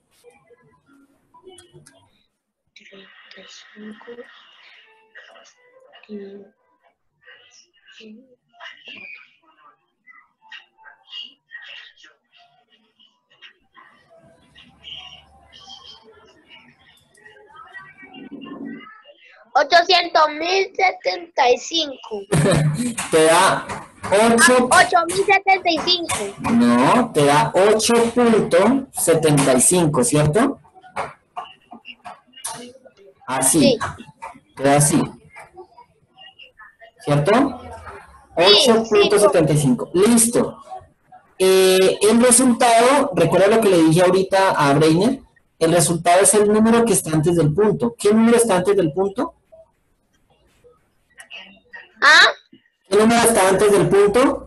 Ochocientos mil setenta y cinco. Te da ocho. Ocho mil setenta y cinco. No, te da ocho punto setenta y cinco, ¿cierto? Así. Sí. Te da así. ¿Cierto? ocho punto setenta y cinco. Listo. Eh, el resultado, recuerda lo que le dije ahorita a Breiner, el resultado es el número que está antes del punto. ¿Qué número está antes del punto? ¿Ah? ¿Qué número está antes del punto?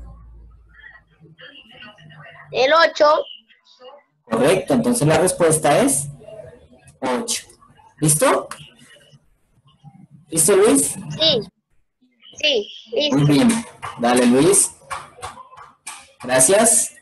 El ocho. Correcto, entonces la respuesta es ocho. ¿Listo? ¿Listo, Luis? Sí. Sí, listo. Muy bien. Dale, Luis. Gracias.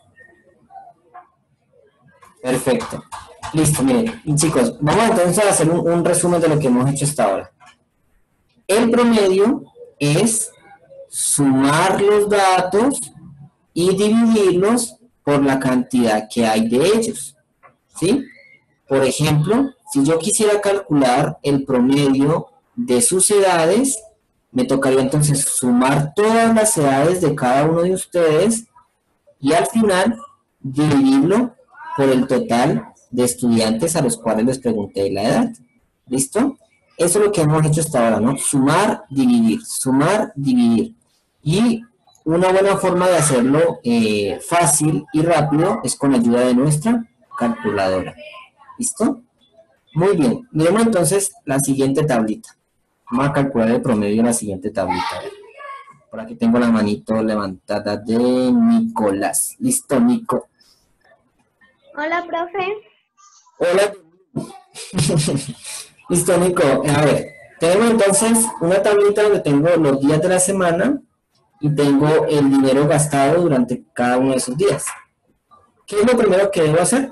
Perfecto. Listo, miren, chicos, vamos entonces a hacer un, un resumen de lo que hemos hecho hasta ahora. El promedio es sumar los datos y dividirlos por la cantidad que hay de ellos, ¿sí? Por ejemplo, si yo quisiera calcular el promedio de sus edades, me tocaría entonces sumar todas las edades de cada uno de ustedes y al final dividirlo por el total de estudiantes a los cuales les pregunté la edad. ¿Listo? Eso es lo que hemos hecho hasta ahora, ¿no? Sumar, dividir, sumar, dividir. Y una buena forma de hacerlo eh, fácil y rápido es con ayuda de nuestra calculadora. ¿Listo? Muy bien. Miremos entonces la siguiente tablita. Vamos a calcular el promedio en la siguiente tablita. Por aquí tengo la manito levantada de Nicolás. ¿Listo, Nico? Hola, profe. Hola. Listo, Nico. A ver, tenemos entonces una tablita donde tengo los días de la semana y tengo el dinero gastado durante cada uno de esos días. ¿Qué es lo primero que debo hacer?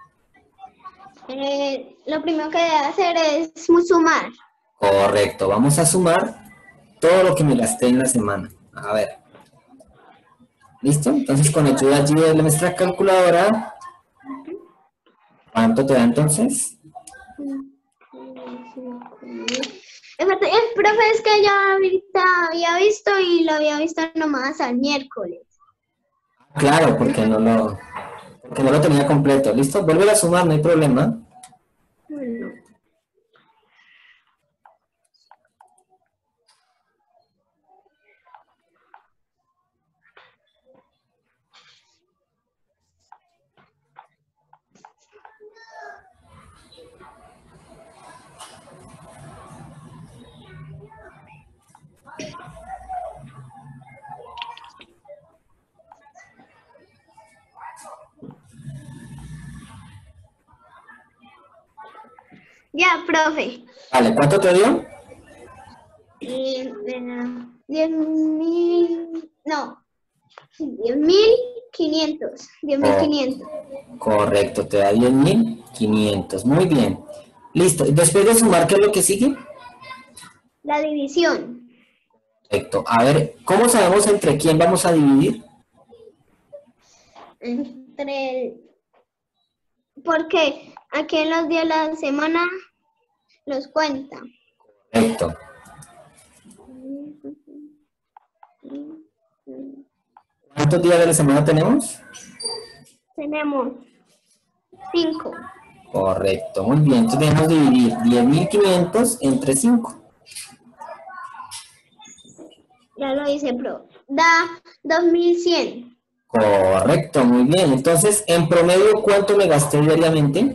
Eh, lo primero que debe hacer es sumar. Correcto, vamos a sumar todo lo que me gasté en la semana. A ver. ¿Listo? Entonces, con ayuda allí de nuestra calculadora, ¿cuánto te da entonces? El profe, es que yo ahorita había visto y lo había visto nomás al miércoles. Claro, porque no lo, porque no lo tenía completo. ¿Listo? Vuelve a sumar, no hay problema. Bueno. Ya, profe. Vale, ¿cuánto te dio? Eh, diez mil, no, diez mil quinientos, diez mil quinientos. Correcto, te da diez mil quinientos. Muy bien. Listo. Después de sumar, ¿qué es lo que sigue? La división. Correcto. A ver, ¿cómo sabemos entre quién vamos a dividir? Entre el... Porque aquí en los días de la semana los cuenta. Correcto. ¿Cuántos días de la semana tenemos? Tenemos cinco. Correcto, muy bien. Entonces debemos dividir diez mil quinientos entre cinco. Ya lo hice, pro. Da dos mil cien. Correcto, muy bien. Entonces, en promedio, ¿cuánto me gasté diariamente?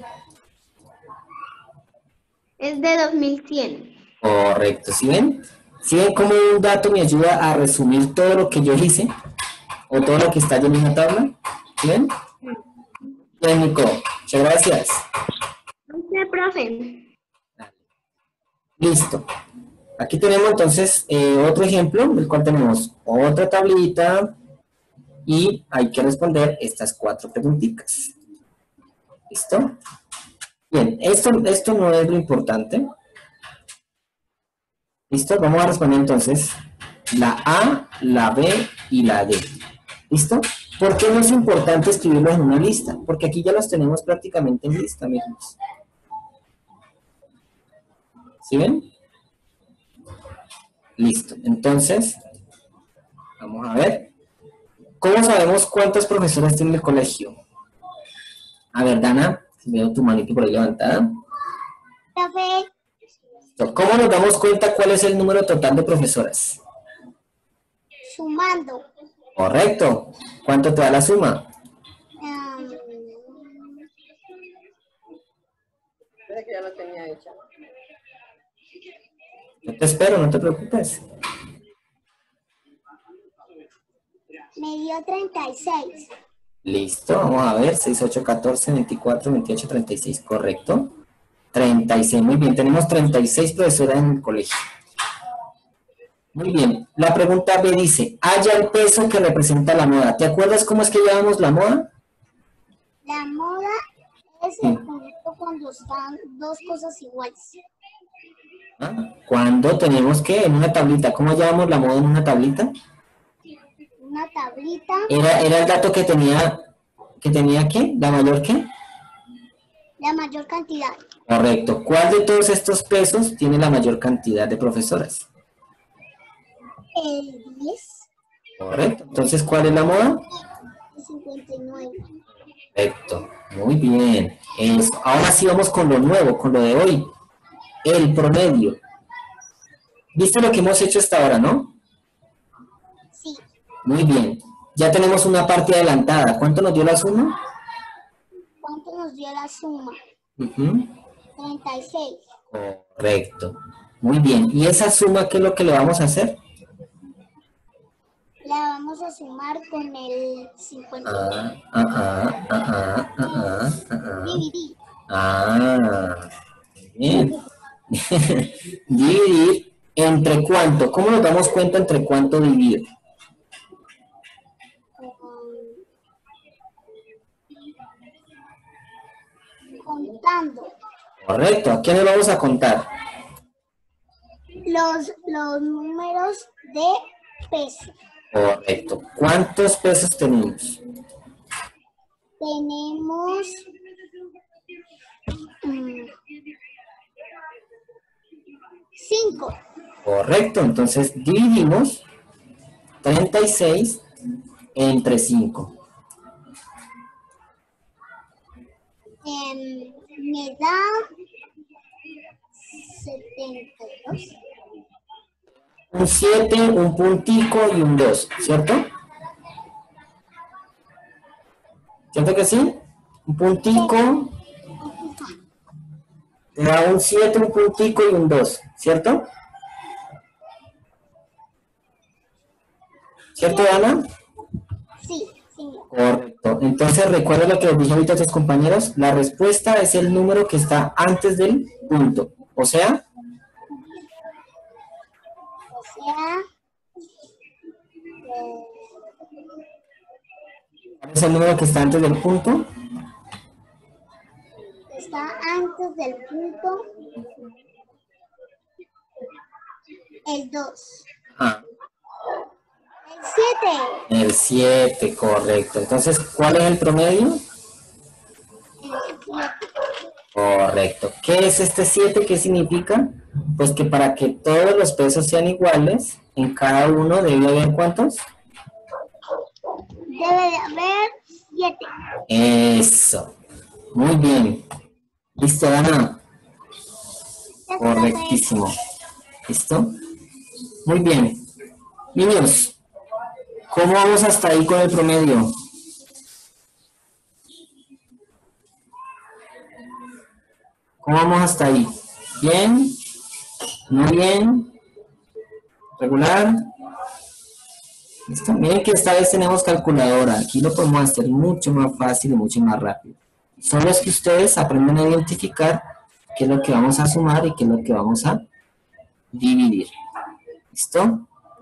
Es de dos mil cien. Correcto, ¿sí ven? ¿Sí ven cómo un dato me ayuda a resumir todo lo que yo hice? ¿O todo lo que está allí en una tabla? ¿Sí ven? Bien, Nico. Muchas gracias. Usted, profe. Listo. Aquí tenemos entonces eh, otro ejemplo, del cual tenemos otra tablita y hay que responder estas cuatro preguntitas. ¿Listo? Bien, esto, esto no es lo importante. ¿Listo? Vamos a responder entonces la A, la B y la D. ¿Listo? ¿Por qué no es importante escribirlos en una lista? Porque aquí ya los tenemos prácticamente en lista, amigos. ¿Sí ven? Listo. Entonces, vamos a ver. ¿Cómo sabemos cuántas profesoras tiene el colegio? A ver, Dana, veo tu manito por ahí levantada. Profe, ¿Cómo nos damos cuenta cuál es el número total de profesoras? sumando. Correcto. ¿Cuánto te da la suma? Um, Parece que ya lo tenía hecha. Yo te espero, no te preocupes. me dio treinta y seis. Listo, vamos a ver. seis, ocho, catorce, veinticuatro, veintiocho, treinta y seis. Correcto. treinta y seis, muy bien. Tenemos treinta y seis profesoras en el colegio. Muy bien. La pregunta B dice, halla el peso que representa la moda. ¿Te acuerdas cómo es que llamamos la moda? La moda es el conjunto cuando están dos cosas iguales. ¿Ah? Cuando tenemos que, en una tablita, ¿cómo llamamos la moda en una tablita? Una tablita, Era, era el dato que tenía, que tenía ¿qué? ¿La mayor qué? la mayor cantidad. Correcto. ¿Cuál de todos estos pesos tiene la mayor cantidad de profesoras? El diez, Correcto. Entonces, ¿cuál es la moda? el cincuenta y nueve. Perfecto. Muy bien. Eso. Ahora sí vamos con lo nuevo, con lo de hoy. El promedio. ¿Viste lo que hemos hecho hasta ahora, no? Sí, Muy bien. Ya tenemos una parte adelantada. ¿Cuánto nos dio la suma? ¿cuánto nos dio la suma? Ujú. treinta y seis. Correcto. Muy bien. ¿Y esa suma qué es lo que le vamos a hacer? La vamos a sumar con el cincuenta y nueve. Ah, ah, ah, ah, ah, ah, ah, ah. Dividir. Ah, bien. Dividir entre cuánto. ¿Cómo nos damos cuenta entre cuánto dividir? Contando Correcto. ¿A qué nos vamos a contar? los, los números de peso. Correcto. ¿Cuántos pesos tenemos? Tenemos cinco. Correcto. Entonces dividimos treinta y seis entre cinco. Eh, me da setenta y dos. Un siete, un puntico y un dos, ¿cierto? ¿Cierto que sí? Un puntico, te da un siete, un puntico y un dos, ¿cierto? ¿Cierto, Ana? Sí, sí. Correcto. Entonces, recuerda lo que les dije ahorita a tus compañeros. La respuesta es el número que está antes del punto. O sea, O sea, ¿Cuál es el número que está antes del punto? Está antes del punto. El dos. Ah, El siete. el siete, correcto. Entonces, ¿cuál es el promedio? El siete. Correcto. ¿Qué es este siete? ¿Qué significa? Pues que para que todos los pesos sean iguales, en cada uno debe haber ¿cuántos? Debe de haber siete. Eso. Muy bien. ¿Listo, Ana? Correctísimo. ¿Listo? Muy bien. Niños, ¿cómo vamos hasta ahí con el promedio? ¿Cómo vamos hasta ahí? ¿Bien? ¿No bien? ¿Regular? ¿Listo? Miren que esta vez tenemos calculadora. Aquí lo podemos hacer mucho más fácil y mucho más rápido. Solo es que ustedes aprendan a identificar qué es lo que vamos a sumar y qué es lo que vamos a dividir. ¿Listo?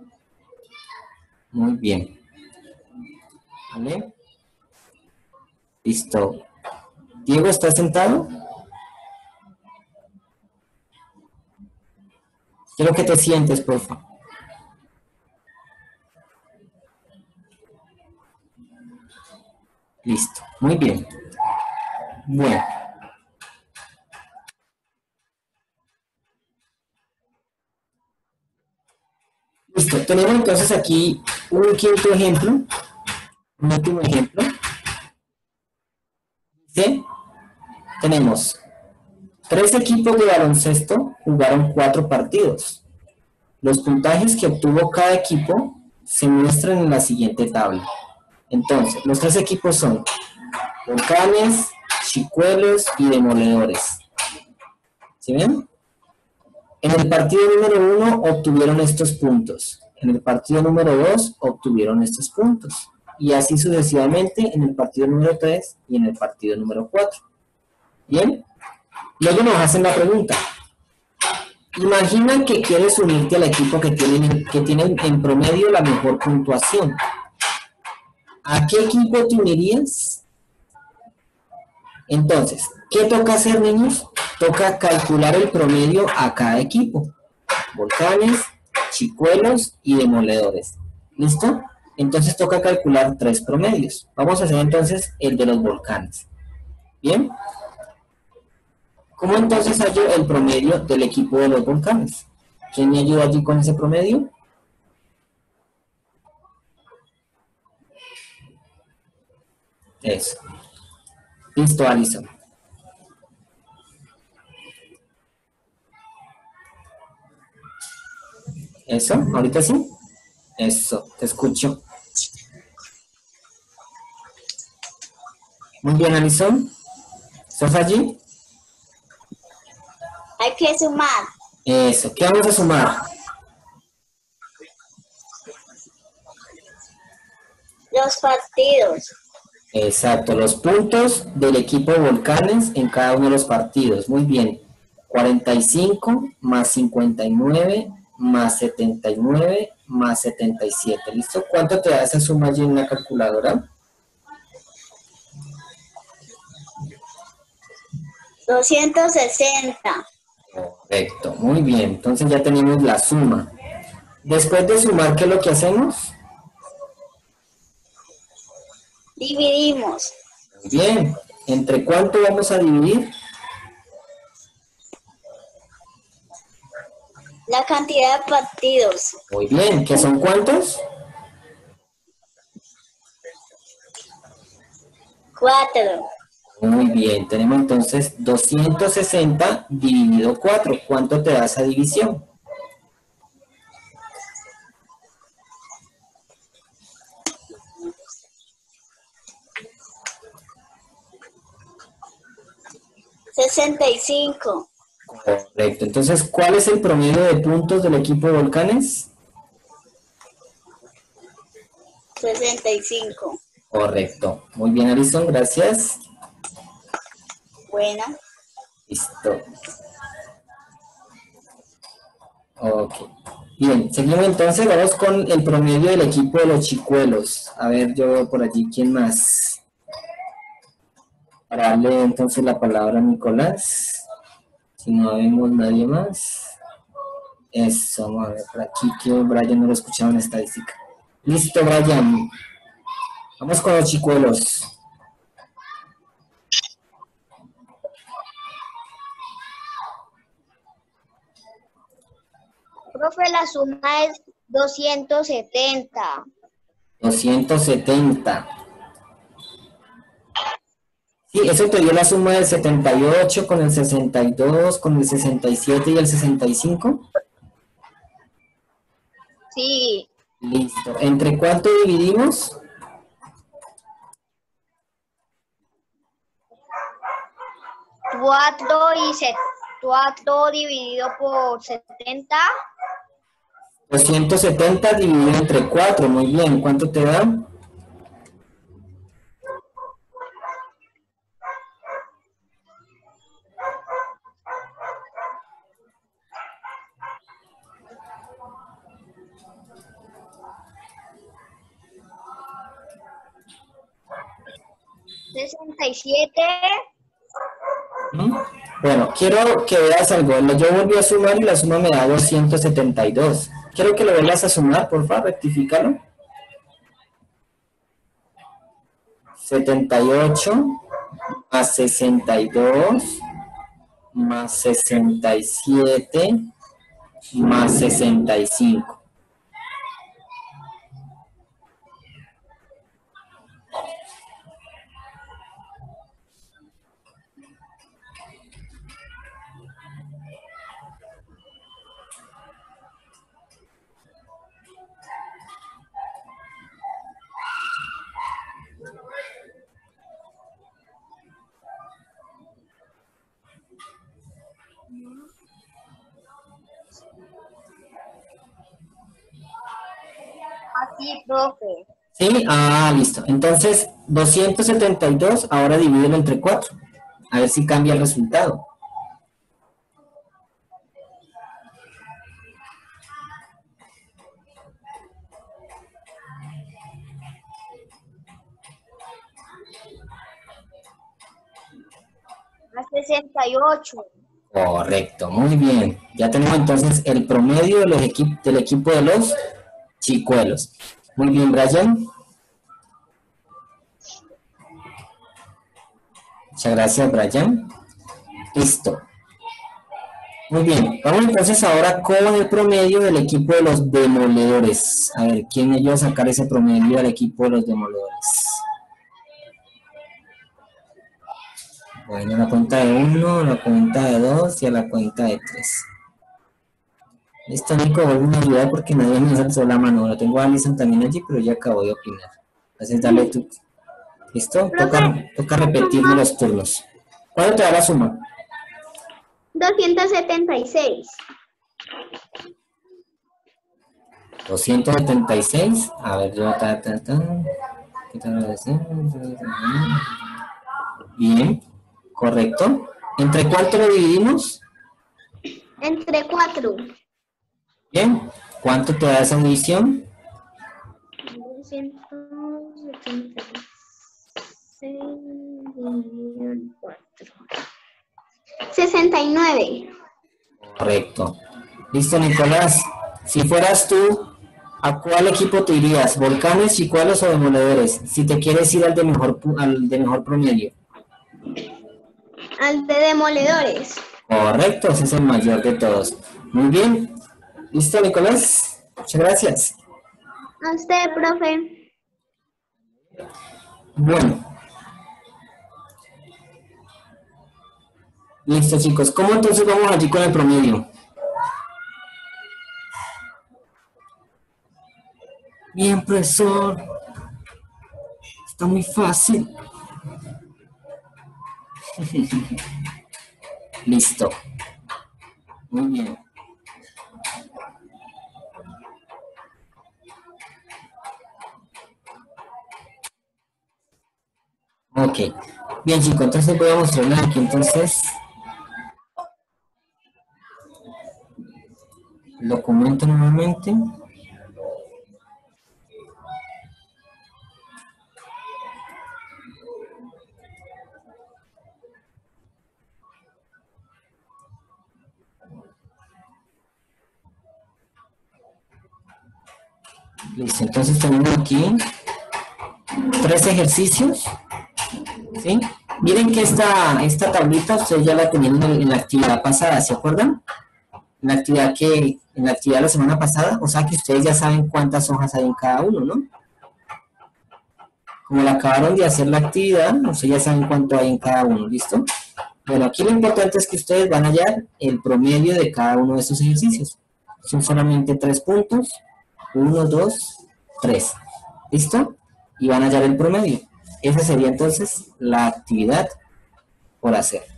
Muy bien. ¿Vale? Listo. Diego, ¿estás sentado? Quiero que te sientes, por favor. Listo. Muy bien. Bueno. Listo. Tenemos entonces aquí un quinto ejemplo. Un último ejemplo. Dice, tenemos tres equipos de baloncesto jugaron cuatro partidos. Los puntajes que obtuvo cada equipo se muestran en la siguiente tabla. Entonces, los tres equipos son Volcanes, Chicuelos y Demoledores. ¿Sí ven? En el partido número uno obtuvieron estos puntos. En el partido número dos obtuvieron estos puntos. Y así sucesivamente en el partido número tres y en el partido número cuatro. ¿Bien? Luego nos hacen la pregunta. Imagina que quieres unirte al equipo que tiene, que tiene en promedio la mejor puntuación. ¿A qué equipo te unirías? Entonces, ¿qué toca hacer, niños? Toca calcular el promedio a cada equipo. Volcanes, Chicuelos y Demoledores. ¿Listo? Entonces toca calcular tres promedios. Vamos a hacer entonces el de los Volcanes. ¿Bien? ¿Cómo entonces hallo el promedio del equipo de los Volcanes? ¿Quién me ayuda allí con ese promedio? Eso. Listo, Alison. Eso, ahorita sí. Eso, te escucho. Muy bien, Alison. ¿Estás allí? Hay que sumar. Eso, ¿qué vamos a sumar? Los partidos. Exacto, los puntos del equipo Volcanes en cada uno de los partidos. Muy bien. cuarenta y cinco más cincuenta y nueve más setenta y nueve más setenta y siete. ¿Listo? ¿Cuánto te da esa suma allí en la calculadora? doscientos sesenta. Correcto, muy bien. Entonces ya tenemos la suma. Después de sumar, ¿qué es lo que hacemos? Dividimos. Muy bien. ¿Entre cuánto vamos a dividir? La cantidad de partidos. Muy bien. ¿Qué son cuántos? Cuatro. Muy bien. Tenemos entonces doscientos sesenta dividido cuatro. ¿Cuánto te da esa división? sesenta y cinco. Correcto. Entonces, ¿cuál es el promedio de puntos del equipo de Volcanes? sesenta y cinco. Correcto. Muy bien, Alison. Gracias. Bueno. Listo. Ok. Bien, seguimos entonces, vamos con el promedio del equipo de los chicuelos. A ver, yo veo por allí, ¿quién más? Para darle entonces la palabra a Nicolás. Si no vemos nadie más. Eso, vamos a ver por aquí, que Brian no lo escuchaba en estadística. Listo, Brian. Vamos con los chicuelos. Profe, la suma es doscientos setenta. doscientos setenta. Sí, eso te dio la suma del setenta y ocho con el sesenta y dos, con el sesenta y siete y el sesenta y cinco. Sí. Listo. ¿Entre cuánto dividimos? cuatro y set, cuatro dividido por setenta. doscientos setenta dividido entre cuatro. Muy bien. ¿Cuánto te da? sesenta y siete. ¿Mm? Bueno, quiero que veas algo. Yo volví a sumar y la suma me da doscientos setenta y dos. Quiero que lo vuelvas a sumar, por favor, rectifícalo. setenta y ocho más sesenta y dos más sesenta y siete más sesenta y cinco. Así, profe. ¿Sí? Ah, listo. Entonces, doscientos setenta y dos, ahora divídelo entre cuatro. A ver si cambia el resultado. A sesenta y ocho. Correcto, muy bien. Ya tenemos entonces el promedio de los equip- del equipo de los chicuelos. Muy bien, Brian. Muchas gracias, Brian. Listo. Muy bien, vamos entonces ahora con el promedio del equipo de los demoledores. A ver, ¿quién me ayuda a sacar ese promedio del equipo de los demoledores? Bueno, a la cuenta de uno, a la cuenta de dos y a la cuenta de tres. Listo, Nico, vuelve a ayudar porque nadie me alzó la mano. Lo tengo a Alison también allí, pero ya acabó de opinar. Entonces, dale tú. ¿Listo? Toca, toca repetirme los turnos. ¿Cuánto te da la suma? doscientos setenta y seis. doscientos setenta y seis. A ver, yo... Ta, ta, ta. ¿Qué tal va a decir? Bien, correcto. ¿Entre cuánto lo dividimos? Entre cuatro. Bien. ¿Cuánto te da esa división? doscientos setenta y seis dividido en cuatro. sesenta y nueve. Correcto. Listo, Nicolás. Si fueras tú, ¿a cuál equipo te irías? ¿Volcanes, chicuelos o demoledores? Si te quieres ir al de mejor, pu- al de mejor promedio. Al de demoledores. Correcto, ese es el mayor de todos. Muy bien. ¿Listo, Nicolás? Muchas gracias. A usted, profe. Bueno. Listo, chicos. ¿Cómo entonces vamos allí con el promedio? Bien, profesor. Está muy fácil. Listo. Muy bien. Ok. Bien, chicos, entonces voy a mostrarles aquí entonces el documento nuevamente. Listo, entonces tenemos aquí tres ejercicios, ¿sí? Miren que esta, esta tablita ustedes ya la tenían en, en la actividad pasada, ¿se acuerdan? En la actividad que, en la actividad de la semana pasada, o sea que ustedes ya saben cuántas hojas hay en cada uno, ¿no? Como la acabaron de hacer la actividad, ustedes ya saben cuánto hay en cada uno, ¿listo? Bueno, aquí lo importante es que ustedes van a hallar el promedio de cada uno de estos ejercicios. Son solamente tres puntos. uno, dos, tres. ¿Listo? Y van a hallar el promedio. Esa sería entonces la actividad por hacer.